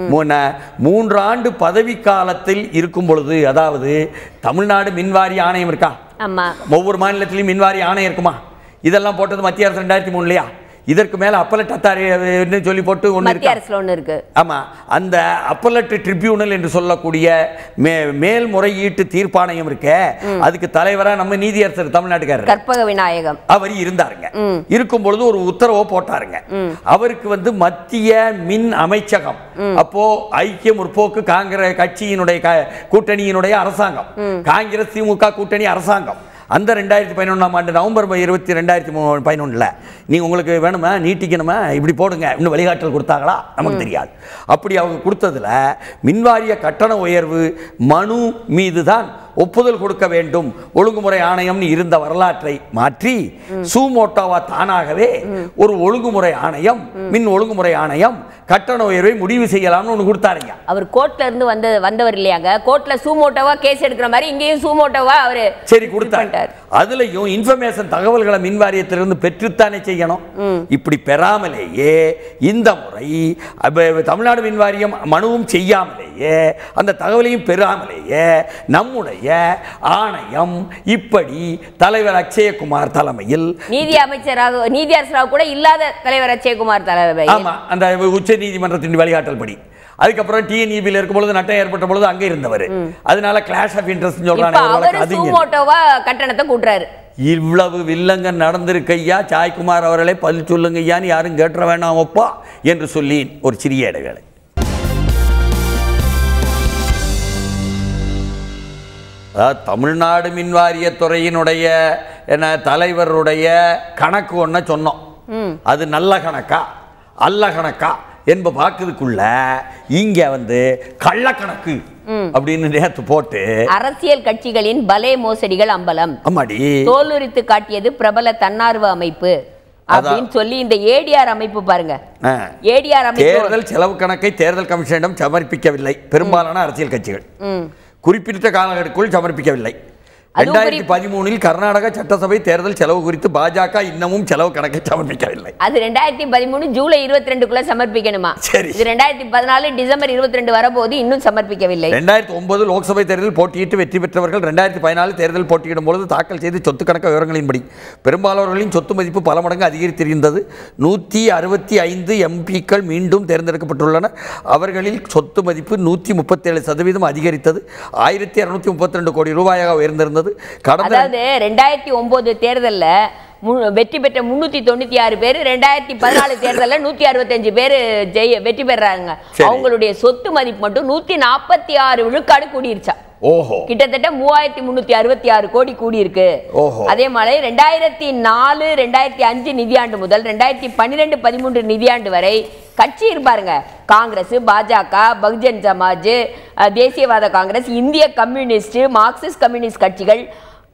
மூன்று ஆண்டு பதவி காலத்தில் இருக்கும் பொழுது, அதாவது தமிழ்நாடு மின்வாரிய ஆணையம் இருக்கா, ஒவ்வொரு மாநிலத்திலையும் மின்வாரிய ஆணையம் இருக்குமா, இதெல்லாம் போட்டது மத்திய அரசு ரெண்டாயிரத்தி மூணுலயா. இதற்கு மேல அப்பலட் அத்தாரின்னு சொல்லி போட்டு ஒன்று இருக்கு. ஆமா, அந்த அப்பலட் ட்ரிபியூனல் என்று சொல்லக்கூடிய மேல்முறையீட்டு தீர்ப்பாணையம் இருக்கு. அதுக்கு தலைவரா நம்ம நீதியரசர் தமிழ்நாட்டுக்காரர் கற்பக விநாயகம் அவர் இருந்தாருங்க. இருக்கும் பொழுது ஒரு உத்தரவை போட்டாருங்க. அவருக்கு வந்து மத்திய மின் அமைச்சகம், அப்போ ஐக்கிய முற்போக்கு காங்கிரஸ் கட்சியினுடைய கூட்டணியினுடைய அரசாங்கம், காங்கிரஸ் திமுக கூட்டணி அரசாங்கம், அந்த ரெண்டாயிரத்தி பதினொன்றாம் ஆண்டு நவம்பர் இருபத்தி ரெண்டாயிரத்தி பதினொன்றில் நீங்கள் உங்களுக்கு வேணுமா நீட்டிக்கணுமா இப்படி போடுங்க இன்னும் வழிகாட்டல் கொடுத்தாங்களா நமக்கு தெரியாது. அப்படி அவங்க கொடுத்ததுல மின்வாரிய கட்டண உயர்வு மனு மீது தான் ஒப்புதல் கொடுக்க வேண்டும் ஒழுங்குமுறை ஆணையம் இருந்த வரலாற்றை மாற்றி சூமோட்டோவா தானாகவே ஒரு ஒழுங்குமுறை ஆணையம், மின் ஒழுங்குமுறை ஆணையம் கட்டண உயர்வை முடிவு செய்யலாம்னு ஒன்று கொடுத்தாருங்க. அவர் கோர்ட்ல இருந்து வந்து வந்தவர் இல்லையாங்க, கோர்ட்ல சூமோட்டோவா கேஸ் எடுக்கிற மாதிரி இங்கேயும் சூமோட்டோவா அவரு சரி கொடுத்தாரு. அதுலயும் இன்ஃபர்மேஷன் தகவல்களை மின் வாரியத்திலிருந்து பெற்றுத்தானே செய்யணும். இப்படி பெறாமலேயே இந்த முறை தமிழ்நாடு மின் வாரியம் மனுவும் செய்யாமலேயே அந்த தகவலையும் பெறாமலேயே நம்முடைய ஆணையம் இப்படி தலைவர் அக்ஷயகுமார் தலைமையில் நீதி அமைச்சராக நீதி அரசராக கூட இல்லாத தலைவர் அக்ஷயகுமார் தலைவர், ஆமா, அந்த உச்ச நீதிமன்றத்தின் வழிகாட்டல் படி, அதுக்கப்புறம் டிஎன்இபியில் இருக்கும் பொழுது நட்டம் ஏற்பட்ட பொழுது அங்கே இருந்தவர், அதனால கிளாஷ் ஆஃப் இன்ட்ரெஸ்ட் சொல்றாங்க. கட்டணத்தை கூட்டுறாரு. இவ்வளவு வில்லங்க நடந்திருக்கையா, சாய்குமார் அவர்களே பதில் சொல்லுங்கய்யான்னு யாரும் கேட்டுற வேணாம் ஒப்பா என்று சொல்லி ஒரு சிறிய இடைவேளை. அதாவது தமிழ்நாடு மின்வாரியத்துறையினுடைய என்ன தலைவருடைய கணக்கு ஒன்றை சொன்னோம். அது நல்ல கணக்கா அல்ல கணக்கா என்ப பார்க்கறதுக்குள்ள இங்க வந்து கள்ளக்கணக்கு அப்படின்னு நேத்து போட்டு அரசியல் கட்சிகளின் பலே மோசடிகள் அம்பலம் அம்மாடி தோலுரித்து காட்டியது பிரபல தன்னார்வ அமைப்பு அப்படின்னு சொல்லி இந்த ஏடிஆர் அமைப்பு பாருங்க. ஏடிஆர் அமைப்பு தேர்தல் செலவு கணக்கை தேர்தல் கமிஷனிடம் சமர்ப்பிக்கவில்லை பெரும்பாலான அரசியல் கட்சிகள். குறிப்பிட்ட காலகட்டத்திற்குள் சமர்ப்பிக்கவில்லை. ரெண்டாயிரத்தி பதிமூணில் கர்நாடக சட்டசபை தேர்தல் செலவு குறித்து பாஜக இன்னமும் செலவு கணக்கை சமர்ப்பிக்கவில்லை. அது ரெண்டாயிரத்தி பதிமூணு ஜூலை இருபத்தி ரெண்டுக்குள்ள சமர்ப்பிக்கணுமா? சரி. இது ரெண்டாயிரத்தி பதினாலு டிசம்பர் இருபத்தி ரெண்டு வரபோது இன்னும் சமர்ப்பிக்கவில்லை. ரெண்டாயிரத்தி ஒன்பது லோக்சபை தேர்தலில் போட்டியிட்டு வெற்றி பெற்றவர்கள் ரெண்டாயிரத்தி பதினாலு தேர்தல் போட்டியிடும் பொழுது தாக்கல் செய்து சொத்து கணக்கு விவரங்களின்படி பெரும்பாலானவர்களின் சொத்து மதிப்பு பல மடங்கு அதிகரித்திருந்தது. நூற்றி அறுபத்தி ஐந்து எம்பிக்கள் மீண்டும் தேர்ந்தெடுக்கப்பட்டுள்ளனர். அவர்களில் சொத்து மதிப்பு நூற்றி முப்பத்தி ஏழு சதவீதம் அதிகரித்தது. ஆயிரத்தி அறுநூத்தி முப்பத்தி ரெண்டு கோடி ரூபாயாக உயர்ந்திருந்தது. அதாவது ரெண்டாயிரத்தி ஒன்பது தேர்தல்ல வெற்றி பெற்ற முன்னூத்தி தொண்ணூத்தி ஆறு பேர் ரெண்டாயிரத்தி பதினாலு தேர்தல்ல நூத்தி அறுபத்தி அஞ்சு பேர் ஜெய வெற்றி பெறாங்க. அவங்களுடைய சொத்து மதிப்பு மட்டும் நூத்தி நாற்பத்தி ஆறு விழுக்காடு கூடிருச்சா. ஓஹோ, கிட்டத்தட்ட மூவாயிரத்தி முன்னூத்தி அறுபத்தி ஆறு கோடி கூடி இருக்கு. அதே மாதிரி ரெண்டாயிரத்தி நாலு ரெண்டாயிரத்தி அஞ்சு நிதியாண்டு முதல் ரெண்டாயிரத்தி பன்னிரெண்டு பதிமூன்று நிதியாண்டு வரை கட்சி இருப்பாருங்க, காங்கிரஸ், பாஜக, பகுஜன் சமாஜ், தேசியவாத காங்கிரஸ், இந்திய கம்யூனிஸ்ட், மார்க்சிஸ்ட் கம்யூனிஸ்ட் கட்சிகள்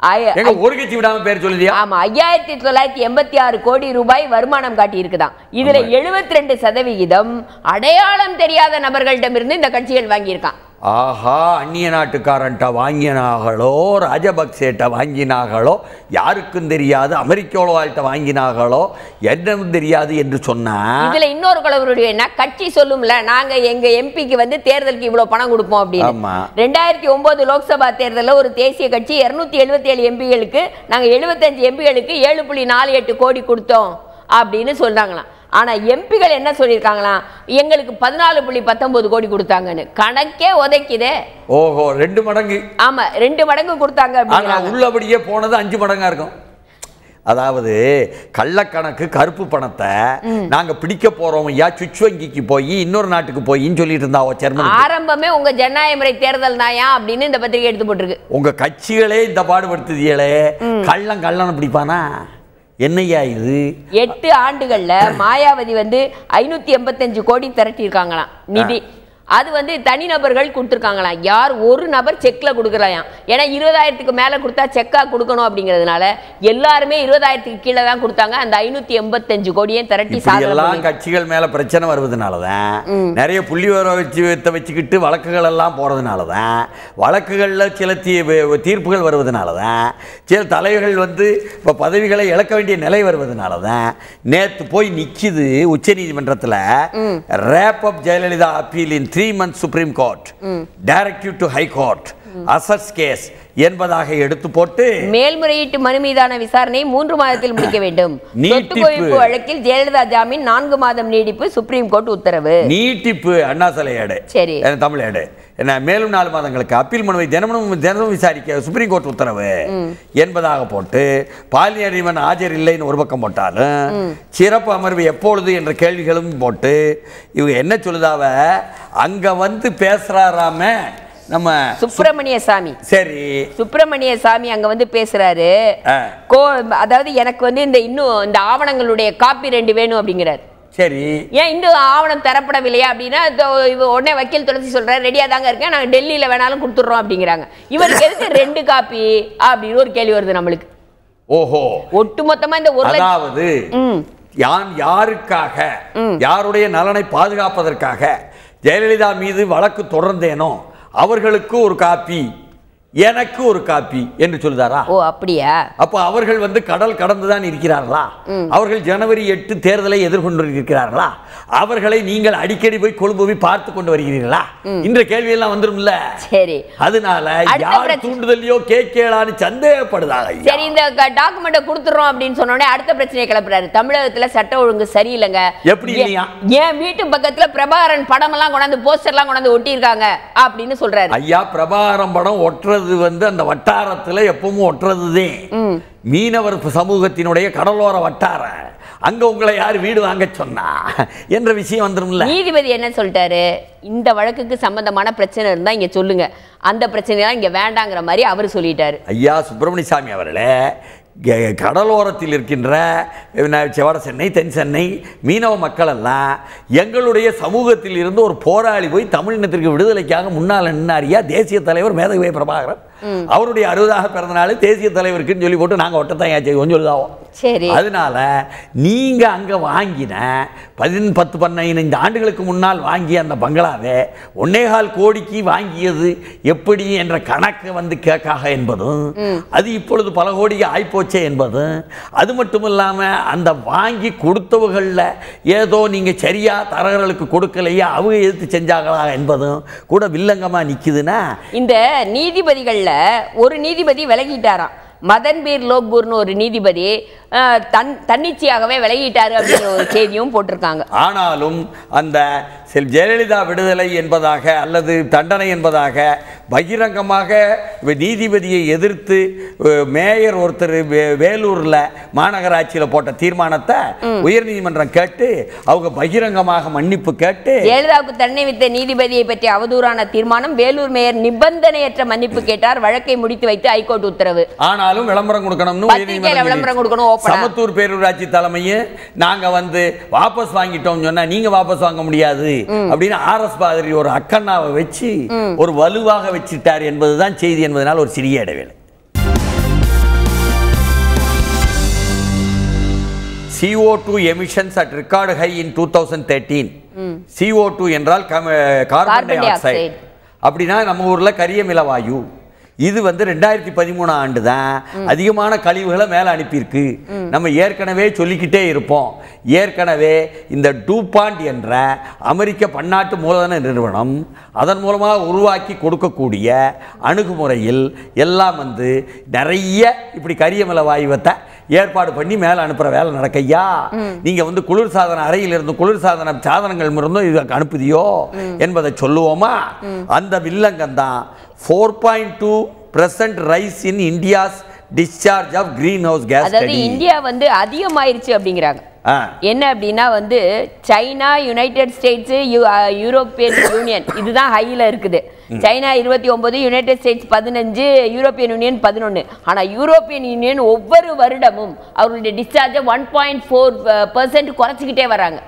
ஒரு கட்சி விடாம பேர் சொல்லுதியா? ஆமா, ஐயாயிரத்தி தொள்ளாயிரத்தி எண்பத்தி ஆறு கோடி ரூபாய் வருமானம் காட்டி இருக்குதான். இதுல எழுபத்தி ரெண்டு சதவிகிதம் அடையாளம் தெரியாத நபர்களிடமிருந்து இந்த கட்சிகள் வாங்கியிருக்கான். ஆஹா, அந்நிய நாட்டுக்காரன்ட்ட வாங்கினாங்களோ, ராஜபக்சேட்ட வாங்கினாங்களோ, யாருக்கும் தெரியாது, அமெரிக்காவாள்கிட்ட வாங்கினாங்களோ, என்னன்னு தெரியாது என்று சொன்னா இதுல இன்னொரு கலவருடைய கட்சி சொல்லும்ல, நாங்க எங்க எம்பிக்கு வந்து தேர்தலுக்கு இவ்வளவு பணம் கொடுப்போம் அப்படின்னு. ரெண்டாயிரத்தி ஒன்பது லோக்சபா தேர்தலில் ஒரு தேசிய கட்சி இருநூத்தி எழுபத்தி ஏழு எம்பிகளுக்கு நாங்க எழுபத்தி அஞ்சு எம்பிகளுக்கு ஏழு புள்ளி நாலு எட்டு கோடி கொடுத்தோம் அப்படின்னு சொல்றாங்களாம். ஆனா எம்பிகள் என்ன சொல்லியிருக்காங்களாம், எங்களுக்கு பதினாலு புள்ளி பத்தொன்பது கோடி கொடுத்தாங்கன்னு. கணக்கே உதைக்குதே. ஓஹோ, ரெண்டு மடங்கு. ஆமா, ரெண்டு மடங்கு கொடுத்தாங்க. உள்ளபடியே போனது அஞ்சு மடங்கா இருக்கும். அதாவது கள்ளக்கணக்கு கருப்பு பணத்தை நாங்க பிடிக்க போறோம் ஐயா, சுவிட்ச் வங்கிக்கு போய் இன்னொரு நாட்டுக்கு போயின்னு சொல்லிட்டு இருந்தா சேர்மன். ஆரம்பமே உங்க ஜனநாயக முறை தேர்தல் தாயா அப்படின்னு இந்த பத்திரிகை எடுத்து போட்டிருக்கு. உங்க கட்சிகளே இந்த பாடுபடுத்துதியலே, கள்ளம் கள்ளம் பிடிப்பானா என்னையா இது? எட்டு ஆண்டுகள்ல மாயாவதி வந்து ஐநூத்தி எண்பத்தி அஞ்சு கோடி திரட்டி இருக்காங்களாம் நிதி. அது வந்து தனிநபர்கள் கொடுத்துருக்காங்களாம். யார் ஒரு நபர் செக்ல கொடுக்கலையாம். ஏன்னா இருபதாயிரத்துக்கு மேல கொடுத்தா செக்கா கொடுக்கணும் அப்படிங்கிறதுனால எல்லாருமே இருபதாயிரத்துக்கு கீழே தான் கொடுத்தாங்க. அந்த ஐநூத்தி எண்பத்தி அஞ்சு கோடியும் திரட்டி எல்லாம் கட்சிகள் மேல பிரச்சனை வருவதனாலதான், நிறைய புள்ளி வர வச்சு வச்சுக்கிட்டு வழக்குகள் எல்லாம் போறதுனாலதான், வழக்குகள்ல சில தீர்ப்புகள் வருவதனாலதான், சில தலைவர்கள் வந்து இப்ப பதவிகளை இழக்க வேண்டிய நிலை வருவதனாலதான் நேத்து போய் நிக்குது உச்ச நீதிமன்றத்தில் ரேப் அப் ஜெயலலிதா அப்பீலின் three month Supreme Court, mm. directive to High Court, mm. assets case என்பதாக எடுத்து போட்டு மேல்முறையீட்டு மனு மீதான விசாரணை மூன்று மாதத்தில் முடிக்க வேண்டும். சொத்து குவிப்பு வழக்கில் ஜெயலலிதா ஜாமீன் நான்கு மாதம் நீடிப்பு, சுப்ரீம் கோர்ட் உத்தரவு. நீட்டிப்பு அண்ணா சிலை ஏடு, சரி தமிழ் ஏடு என்ன, மேலும் நாலு மாதங்களுக்கு அப்பீல் மனுவை தினமும் தினமும் விசாரிக்க சுப்ரீம் கோர்ட் உத்தரவு என்பதாக போட்டு பாலியடிமன் ஆஜர் இல்லைன்னு ஒரு பக்கம் போட்டாலும் சிறப்பு அமர்வு எப்பொழுது என்ற கேள்விகளும் போட்டு இவங்க என்ன சொல்லுதாவ, அங்க வந்து பேசுறாராம நம்ம சுப்பிரமணிய சாமி. சரி, சுப்பிரமணிய சாமி அங்க வந்து பேசுறாரு. அதாவது எனக்கு வந்து இந்த இன்னும் இந்த ஆவணங்களுடைய காப்பி ரெண்டு வேணும் அப்படிங்கிறார். சரி, ஏன் இந்த ஆவணம் தரப்படவில்லையா அப்படின்னா உடனே வக்கீல் துளசி சொல்றாரு, ரெடியா தாங்க இருக்கேன், நாங்க டெல்லியில வேணாலும் கொடுத்துடுறோம் அப்படிங்கிறாங்க. இவருக்கு எதுக்கு ரெண்டு காப்பி அப்படின்னு ஒரு கேள்வி வருது நம்மளுக்கு. ஓஹோ, ஒட்டுமொத்தமா இந்த ஒரு அதாவது யான் யாருக்காக, யாருடைய நலனை பாதுகாப்பதற்காக ஜெயலலிதா மீது வழக்கு தொடர்ந்தேனோ அவர்களுக்கு ஒரு காப்பி, எனக்கு ஒரு காப்பி என்று சொல்லுதாரா? ஓ அப்படியா? அப்ப அவர்கள் வந்து கடல் கடந்துதான் இருக்கிறார்களா? அவர்கள் ஜனவரி எட்டு தேர்தலை எதிர்கொண்டு இருக்கிறார்களா? அவர்களை நீங்கள் அடிக்கடி போய் கொழும்பு போய் பார்த்து கொண்டு வருகிறீர்களா? இந்த கேள்வி எல்லாம் வந்துரும்ல. சரி, அதனால யார் தூண்டுதலையோ கேட்கலான்னு சந்தேகப்படுதாங்க. சரி, இந்த டாக்குமெண்ட்டை கொடுத்துறோம் அப்படின்னு சொன்னோடனே அடுத்த பிரச்சனையை கிளப்புறாரு. தமிழகத்துல சட்ட ஒழுங்கு சரியில்லைங்க. எப்படி இல்லையா? ஏன் வீட்டு பக்கத்துல பிரபாகரன் படம் எல்லாம் கொண்டாந்து போஸ்டர் எல்லாம் கொண்டாந்து ஒட்டி இருக்காங்க அப்படின்னு சொல்றாரு. ஐயா, பிரபாகரன் படம் ஒட்டுறது ஒட்டுறது வந்து அந்த வட்டாரத்துல எப்பவும் ஒட்டுறதுதே மீனவர் சமூகத்தினுடைய கடலோர வட்டார அங்க உங்களை யார் வீடு வாங்க சொன்னா என்ற விஷயம் வந்துரும்ல. நீதிபதி என்ன சொல்லிட்டாரு, இந்த வழக்குக்கு சம்பந்தமான பிரச்சனை இருந்தா இங்க சொல்லுங்க, அந்த பிரச்சனை இங்க வேண்டாங்கிற மாதிரி அவர் சொல்லிட்டாரு. ஐயா சுப்பிரமணிய சாமி அவர்களே, கடலோரத்தில் இருக்கின்ற வட சென்னை தென் சென்னை மீனவ மக்கள் எல்லாம் எங்களுடைய சமூகத்தில் இருந்து ஒரு போராளி போய் தமிழினத்திற்கு விடுதலைக்காக முன்னால் நின்னாரியா தேசிய தலைவர் மேதகவி பிரபாகரன் அவருடைய அறுபதாக பிறந்த நாள் தேசிய தலைவருக்குன்னு சொல்லி போட்டு நாங்கள் ஒட்டத்தான் செய்வோம் சொல்லுதாவோம். சரி, அதனால நீங்க அங்க வாங்கின பதின் பத்து பதினைந்து ஆண்டுகளுக்கு முன்னால் வாங்கிய அந்த பங்களாவை ஒன்னேகால் கோடிக்கு வாங்கியது எப்படி என்ற கணக்கு வந்து கேட்காக என்பதும் அது இப்பொழுது பல கோடிக்கு ஆய்போச்சே என்பதும் அது மட்டும் இல்லாம அந்த வாங்கி கொடுத்தவர்கள ஏதோ நீங்க சரியா தரகர்களுக்கு கொடுக்கலையா அவங்க எதிர்த்து செஞ்சாங்களா என்பதும் கூட வில்லங்கமா நிக்குதுன்னா இந்த நீதிபதிகள்ல ஒரு நீதிபதி விலகிட்டாராம். மதன்பீர் லோக்பூர்னு ஒரு நீதிபதி தன் தன்னிச்சையாகவே விலகிட்டாரு அப்படிங்கிற ஒரு செய்தியும் போட்டிருக்காங்க. ஆனாலும் அந்த ஜெயலலிதா விடுதலை என்பதாக அல்லது தண்டனை என்பதாக பகிரங்கமாக நீதிபதியை எதிர்த்து மேயர் ஒருத்தர் வேலூர்ல மாநகராட்சியில் போட்ட தீர்மானத்தை உயர்நீதிமன்றம் கேட்டு அவங்க பகிரங்கமாக மன்னிப்பு கேட்டு ஜெயலலிதாவுக்கு தண்டனை வித்த நீதிபதியை பற்றி அவதூறான தீர்மானம், வேலூர் மேயர் நிபந்தனையற்ற மன்னிப்பு கேட்டார், வழக்கை முடித்து வைத்து ஹைகோர்ட் உத்தரவு. ஆனாலும் விளம்பரம் கொடுக்கணும்னு விளம்பரம் கொடுக்கணும். சமத்தூர் பேரூராட்சி தலைமையை நாங்க வந்து வாபஸ் வாங்கிட்டோம் சொன்னா நீங்க வாபஸ் வாங்க முடியாது அப்படின்னு ஆர் எஸ் பாதிரி ஒரு அக்கண்ணாவை வச்சு ஒரு வலுவாக வச்சிட்டார் என்பதுதான் செய்தி என்பதனால் ஒரு சிறிய இடைவேளை. C O two emissions at record high in two thousand thirteen. C O two என்றால் கார்பன் டை ஆக்சைடு. அப்படின்னா நம்ம ஊர்ல கரியமில வாயு. இது வந்து ரெண்டாயிரத்தி பதிமூணு ஆண்டு தான் அதிகமான கழிவுகளை மேலே அனுப்பியிருக்கு. நம்ம ஏற்கனவே சொல்லிக்கிட்டே இருப்போம். ஏற்கனவே இந்த டூபாண்ட் என்ற அமெரிக்க பன்னாட்டு மூலதன நிறுவனம் அதன் மூலமாக உருவாக்கி கொடுக்கக்கூடிய அணுகுமுறையில் எல்லாம் வந்து நிறைய இப்படி கரியமில வாயுவத்தை ஏற்பாடு பண்ணி மேலே அனுப்புகிற வேலை நடக்கையா. நீங்கள் வந்து குளிர்சாதன அறையில் இருந்து குளிர்சாதன சாதனங்கள் இருந்தும் இது அனுப்புதியோ என்பதை சொல்லுவோமா. அந்த வில்லங்கம் தான் four point two percent rise in India's discharge of greenhouse gas. அதாவது இந்தியா வந்து அதிகமாயிருச்சு அப்படிங்கிறாங்க. என்ன அப்படின்னா வந்து China, United States, European Union இதுதான் ஹைல இருக்குது. சைனா இருபத்தி ஒன்பது, யுனைடெட் ஸ்டேட்ஸ் பதினஞ்சு, யூரோப்பியன் யூனியன் பதினொன்று. ஆனா யூரோப்பியன் யூனியன் ஒவ்வொரு வருடமும் அவருடைய டிஸ்சார்ஜை ஒன் பாயிண்ட் ஃபோர் பர்சன்ட் குறைச்சிக்கிட்டே வராங்க.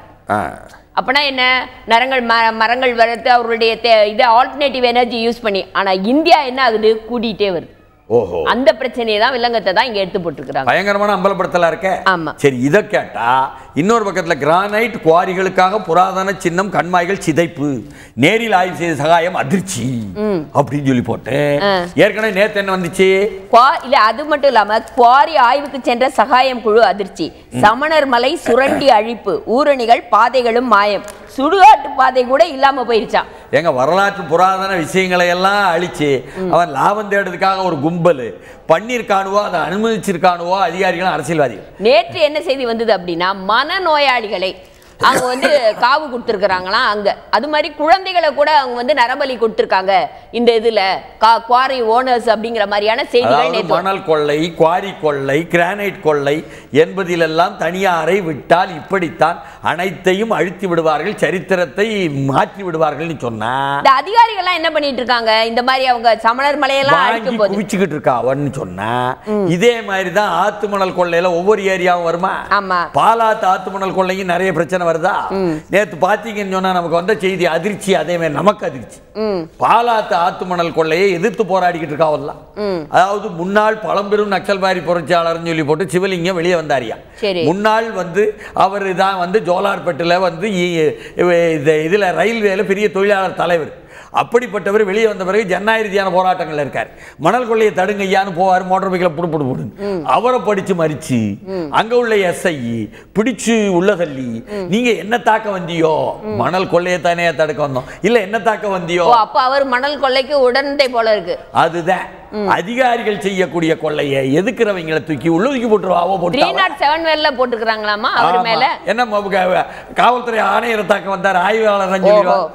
அப்பனா என்ன, நரங்கள் மரங்கள் வளர்த்து அவருடைய இதை ஆல்டர்னேட்டிவ் எனர்ஜி யூஸ் பண்ணி. ஆனா இந்தியா என்ன ஆகுது, கூட்டிகிட்டே வருது. ஓஹோ, அந்த பிரச்சனையை தான் வில்லங்கத்தை தான் இங்க எடுத்து போட்டுருக்காங்க. பயங்கரமான அம்பலப்படுத்தலா இருக்க. ஆமா, சரி, இதை கேட்டா இன்னொரு பக்கத்துல கிரானைட் குவாரிகளுக்காக புராதன சின்னம் கண்மாய்கள் சிதைப்பு, நேரில் ஆய்வு செய்த சகாயம் அதிர்ச்சி அப்படின்னு சொல்லி போட்டு ஏற்கனவே நேத்து என்ன வந்துச்சு இல்ல. அது மட்டும் இல்லாம குவாரி ஆய்வுக்கு சென்ற சகாயம் குழு அதிர்ச்சி, சமணர் மலை சுரண்டி அழிப்பு, ஊரணிகள் பாதைகளும் மாயம், சுடுகாட்டு பாதை கூட இல்லாம போயிருச்சான். எங்க வரலாற்று புராதன விஷயங்களை எல்லாம் அழிச்சு அவன் லாபம் தேடுறதுக்காக ஒரு கும்பல் பண்ணிருக்கானுவோ அதை அனுமதிச்சிருக்கானுவோ அதிகாரிகளும் அரசியல்வாதிகள். நேற்று என்ன செய்தி வந்தது அப்படின்னா, மனநோயாளிகளை அவங்க வந்து காவு கொடுத்துருக்காங்களாம் அங்க. அது மாதிரி குழந்தைகளை கூட அவங்க வந்து நரபலி கொடுத்துருக்காங்க இந்த இதுல குவாரி ஓனர்ஸ் அப்படிங்கிற மாதிரியான செய்திகள். மணல் கொள்ளை, குவாரி கொள்ளை, கிரானைட் கொள்ளை என்பதிலெல்லாம் தனியாரை விட்டால் இப்படித்தான் அனைத்தையும் அழித்து விடுவார்கள், சரித்திரத்தை மாற்றி விடுவார்கள் சொன்னா இந்த அதிகாரிகள் என்ன பண்ணிட்டு இருக்காங்க, இந்த மாதிரி அவங்க சமணர் மலையெல்லாம் அழிக்கும் போது குவிச்சுக்கிட்டு இருக்காவன்னு சொன்னா இதே மாதிரி தான் ஆத்து மணல் கொள்ளையில ஒவ்வொரு ஏரியாவும் வருமா. ஆமா, பாலாத்து ஆத்து மணல் கொள்ளையும் நிறைய பிரச்சனை வருதா. நேத்து பாத்தீங்கன்னு சொன்னா நமக்கு வந்த செய்தி அதிர்ச்சி, அதே மாதிரி நமக்கு அதிர்ச்சி. பாலாத்து ஆத்து மணல் கொள்ளையை எதிர்த்து போராடிக்கிட்டு இருக்காவல்ல. அதாவது முன்னாள் பழம்பெரும் நக்சல்பாரி புரட்சியாளர் சொல்லி போட்டு சிவலிங்கம் வெளியே வந்தாரியா. முன்னாள் வந்து அவர் தான் வந்து ஜோலார்பேட்டில் வந்து இதுல ரயில்வேல பெரிய தொழிலாளர் தலைவர். அப்படிப்பட்டவர் வெளியே வந்த பிறகு ஜனநாயக ரீதியான போராட்டங்கள் இருக்கார். மணல் கொள்ளையை தடுங்க ஐயான்னு போவார், மோட்டர் பைக்கில் புடு புடு புடு அவரை படிச்சு மறிச்சு அங்க உள்ள எஸ்ஐ பிடிச்சு உள்ள தள்ளி நீங்க என்ன தாக்க வந்தியோ, மணல் கொள்ளையை தானே தடுக்க வந்தோம், இல்ல என்ன தாக்க வந்தியோ. அப்ப அவர் மணல் கொள்ளைக்கு உடனே போல இருக்கு. அதுதான் அதிகாரிகள் செய்யக்கூடிய கொள்ளையை எதுக்குறவங்களை தூக்கி உள்ள தூக்கி போட்டுருவாவோ போட்டு போட்டுக்கிறாங்களாமா அவர் மேல. என்ன காவல்துறை ஆணையரை தாக்க வந்தார், ஆய்வாளர்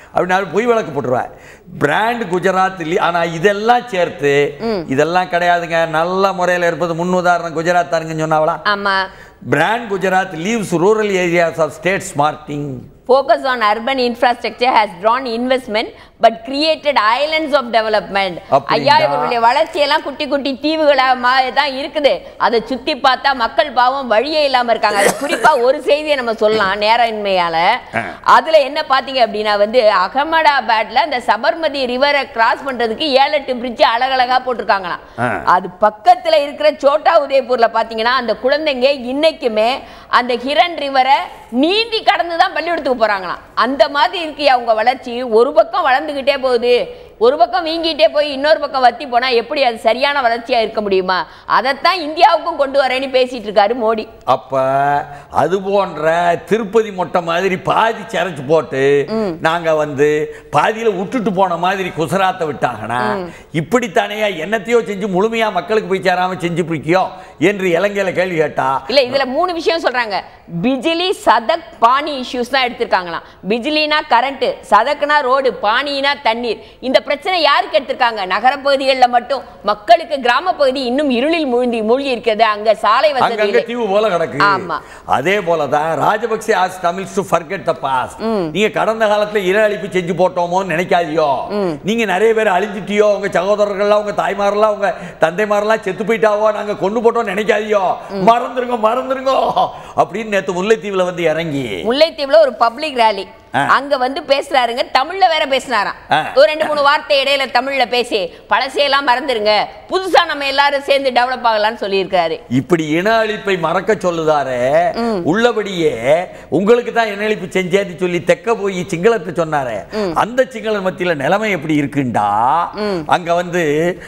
அப்படின்னு பொய் வழக்கு போட்டுருவேன். பிராண்ட் குஜராத் இல்லையா, ஆனால் இதெல்லாம் சேர்த்து இதெல்லாம் கிடையாதுங்க, நல்ல முறையில் இருப்பது முன் உதாரணம் குஜராத் தாருங்கன்னு சொன்னாவளா? ஆமா. Brand Gujarat leaves rural areas of state smarting. Focus on urban infrastructure has drawn investment but created islands of development. ஐயா இவருடைய வளர்ச்சியெல்லாம் குட்டி குட்டி தீவுகளாக தான் இருக்குது. அதை சுத்தி பார்த்தா மக்கள் பாவம் வழியே இல்லாம இருக்காங்க. அது குறிப்பா ஒரு செய்தியை நம்ம சொல்லலாம் நேரமின்மையால. அதுல என்ன பாத்தீங்க அப்படின்னா வந்து அகமதாபாத்ல அந்த சபர்மதி ரிவரை கிராஸ் பண்றதுக்கு ஏழு எட்டு பிரிட்ஜ் அழகழகா போட்டிருக்காங்களாம். அது பக்கத்துல இருக்கிற சோட்டா உதயபூர்ல பாத்தீங்கன்னா அந்த குழந்தைங்க இன்னைக்குமே அந்த ஹிரன் ரிவரை நீந்தி கடந்துதான் பள்ளிக்கூடத்துக்கு போறாங்களாம். அந்த மாதிரி இருக்கு அவங்க வளர்ச்சி. ஒரு பக்கம் வளர்ந்துகிட்டே போகுது, ஒரு பக்கம் வீங்கிட்டே போய் இன்னொரு பக்கம் வத்தி போனா எப்படி அது சரியான வளர்ச்சியா இருக்க முடியுமா? அதைத்தான் இந்தியாவுக்கும் கொண்டு வரேன்னு பேசிட்டு இருக்காரு மோடி. அப்ப அது போன்ற திருப்பதி மொட்டை மாதிரி பாதி சரைச்சு போட்டு நாங்க வந்து பாதியில விட்டுட்டு போன மாதிரி குசராத்தை விட்டாங்கன்னா இப்படித்தானே என்னத்தையோ செஞ்சு முழுமையா மக்களுக்கு போய் சேராம செஞ்சு பிடிக்கியோ என்று இலங்கையில கேள்வி கேட்டா இல்ல. இதுல மூணு விஷயம் சொல்றாங்க. பிஜிலி, சதக், பானி இஷ்யூஸ் தான் எடுத்திருக்காங்களாம். பிஜிலினா கரண்ட், சதக்னா ரோடு, பானினா தண்ணீர். இந்த பிரச்சனை யாருக்கு எடுத்திருக்காங்க? நகர பகுதிகளில் மட்டும். மக்களுக்கு கிராம பகுதி இன்னும் இருளில் மூழ்கி மூழ்கி இருக்கிறது. அங்க சாலை வசதி இல்லை, தீவு போல கிடக்கு. ஆமா. அதே போலதான் ராஜபக்சே ஆஸ் Tamils to forget the past. நீங்க கடந்த காலத்துல இன அழிப்பு செஞ்சு போட்டோமோன்னு நினைக்காதியோ. நீங்க நிறைய பேர் அழிஞ்சிட்டியோ, உங்க சகோதரர்கள்லாம் உங்க தாய்மாரெல்லாம் உங்க தந்தைமாரெல்லாம் செத்து போயிட்டாவோ, நாங்க கொண்டு போட்டோம் நினைக்காதியோ. மறந்துருங்க மறந்துருங்க அப்படின்னு நேத்து முல்லைத்தீவுல வந்து இறங்கி முல்லைத்தீவுல ஒரு பப்ளிக் ரேலி அங்க வந்து பேசுறாருங்க. தமிழ்ல வேற பேசினாராம். ஒரு ரெண்டு மூணு வார்த்தை இடையில தமிழ்ல பேசி பழசையெல்லாம் மறந்துருங்க, புதுசா நம்ம எல்லாரும் சேர்ந்து டெவலப் ஆகலாம்னு சொல்லியிருக்காரு. இப்படி இன அழிப்பை மறக்க சொல்லுதாரு. உள்ளபடியே உங்களுக்கு தான் இன அழிப்பு செஞ்சேன்னு சொல்லி தெக்க போய் சிங்களத்தை சொன்னாரு. அந்த சிங்கள மத்தியில நிலைமை எப்படி இருக்குண்டா, அங்க வந்து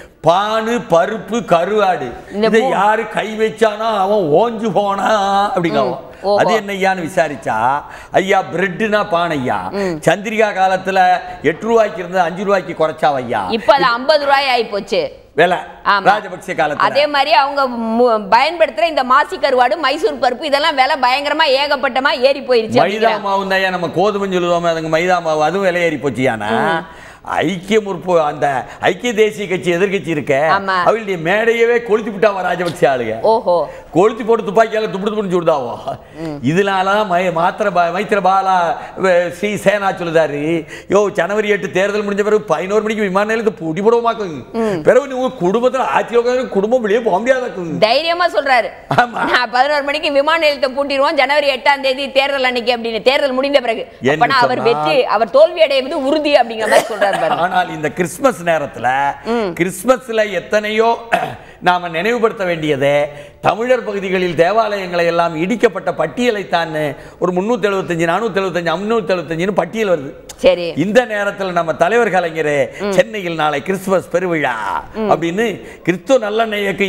பானு பருப்பு கருவாடு இதை யாரு கை வச்சானோ அவன் ஓஞ்சு போனா அப்படிங்க. அது என்னையான்னு விசாரிச்சா, ஐயா பிரெட்னா பானையா சந்திரிகா காலத்துல எட்டு ரூபாய்க்கு இருந்தது அஞ்சு ரூபாய்க்கு குறைச்சாவ ஐயா, இப்ப அது ஐம்பது ரூபாய் ஆகி போச்சு வேலை ராஜபக்சே காலத்துல. அதே மாதிரி அவங்க பயன்படுத்துற இந்த மாசி கருவாடு, மைசூர் பருப்பு இதெல்லாம் விலை பயங்கரமா ஏகப்பட்டமா ஏறி போயிருச்சு. மைதா மாவு தான் நம்ம கோதுமை சொல்லுவோம், அதுங்க மைதா மாவு அதுவும் விலை ஏறி போச்சு. யானா ஐக்கிய முற்போ அந்த ஐக்கிய தேசிய கட்சி எதிர்கட்சி இருக்க அவளுடைய மேடையவே கொளுத்தி விட்டாவா ராஜபக்சே ஆளுங்க. ஓஹோ, கொளுத்தி போட்டு துப்பாக்கியால துப்பிடு துப்பிடு சுடுதாவோ. இதனால மாத்திர மைத்திர பாலா ஸ்ரீ சேனா சொல்லுதாரு, யோ ஜனவரி எட்டு தேர்தல் முடிஞ்ச பிறகு பதினோரு மணிக்கு விமான நிலையத்தை பூட்டி போடுவோமாக்கும். பிறகு நீங்க குடும்பத்துல ஆட்சி குடும்பம் வெளியே போக முடியாத தைரியமா சொல்றாரு. பதினோரு மணிக்கு விமான நிலையத்தை பூட்டிடுவோம் ஜனவரி எட்டாம் தேதி தேர்தல் அன்னைக்கு அப்படின்னு. தேர்தல் முடிந்த பிறகு அவர் வெற்றி, அவர் தோல்வி அடைவது உறுதி அப்படிங்கிற மாதிரி சொல்றாரு. ஆனால் இந்த கிறிஸ்துமஸ் நேரத்துல கிறிஸ்துமஸ்ல எத்தனையோ நாம நினைவுபடுத்த வேண்டியதே தமிழர் பகுதிகளில் தேவாலயங்களை எல்லாம் இடிக்கப்பட்ட பட்டியலை தான் ஒரு முன்னூத்தி எழுபத்தஞ்சு நானூத்தி எழுபத்தஞ்சு முன்னூத்தி எழுபத்தஞ்சுன்னு பட்டியல் வருது. சரி, இந்த நேரத்தில் நம்ம தலைவர் கலைஞரே சென்னையில் நாளை கிறிஸ்துமஸ் பெருவிழா அப்படின்னு கிறிஸ்துவ நல்லெண்ணெய்க்கு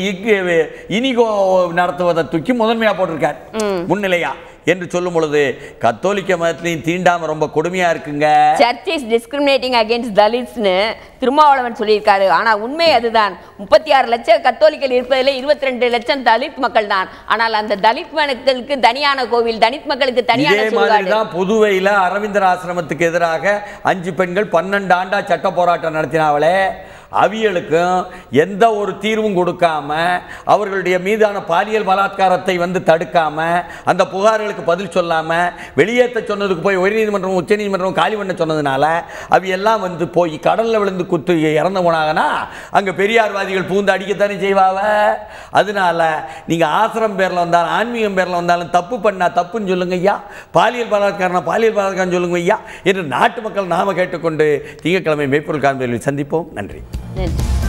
இனிகோ நடத்துவதை தூக்கி முதன்மையா போட்டிருக்கார் முன்னிலையா என்று சொல்லும் பொழுது கத்தோலிக்க மதத்திலையும் தீண்டாம ரொம்ப கொடுமையா இருக்குங்க. சர்ச் இஸ் டிஸ்கிரிமினேட்டிங் அகைன்ஸ்ட் தலித்ஸ்னு திருமாவளவன் சொல்லியிருக்காரு. ஆனா உண்மை அதுதான். முப்பத்தி ஆறு லட்சம் கத்தோலிக்கல் இருப்பதில் இருபத்தி ரெண்டு லட்சம் தலித் மக்கள் தான். ஆனால் அந்த தலித் மக்களுக்கு தனியான கோவில், தலித் மக்களுக்கு தனியான சுடுகாடு. புதுவையில அரவிந்தர் ஆசிரமத்துக்கு எதிராக அஞ்சு பெண்கள் பன்னெண்டு ஆண்டா சட்ட போராட்டம் நடத்தினாவளே, அவியலுக்கும் எந்த ஒரு தீர்வும் கொடுக்காம அவர்களுடைய மீதான பாலியல் பலாத்காரத்தை வந்து தடுக்காம அந்த புகார்களுக்கு பதில் சொல்லாம வெளியேற்ற சொன்னதுக்கு போய் உயர்நீதிமன்றம் உச்ச நீதிமன்றம் காலி பண்ண சொன்னதுனால அவையெல்லாம் வந்து போய் கடல்ல விழுந்து குத்து இறந்து போனாங்கன்னா அங்க பெரியார்வாதிகள் பூந்து அடிக்கத்தானே செய்வாவ. அதனால நீங்க ஆசிரம் பேர்ல வந்தாலும் ஆன்மீகம் பேர்ல வந்தாலும் தப்பு பண்ணா தப்புன்னு சொல்லுங்க ஐயா, பாலியல் பலாத்காரம் பாலியல் பலாத்காரம் சொல்லுங்க ஐயா என்று நாட்டு மக்கள் நாம கேட்டுக்கொண்டு திங்கட்கிழமை மெய்ப்பொருள் காண்பதில் சந்திப்போம். நன்றி. நன்றி.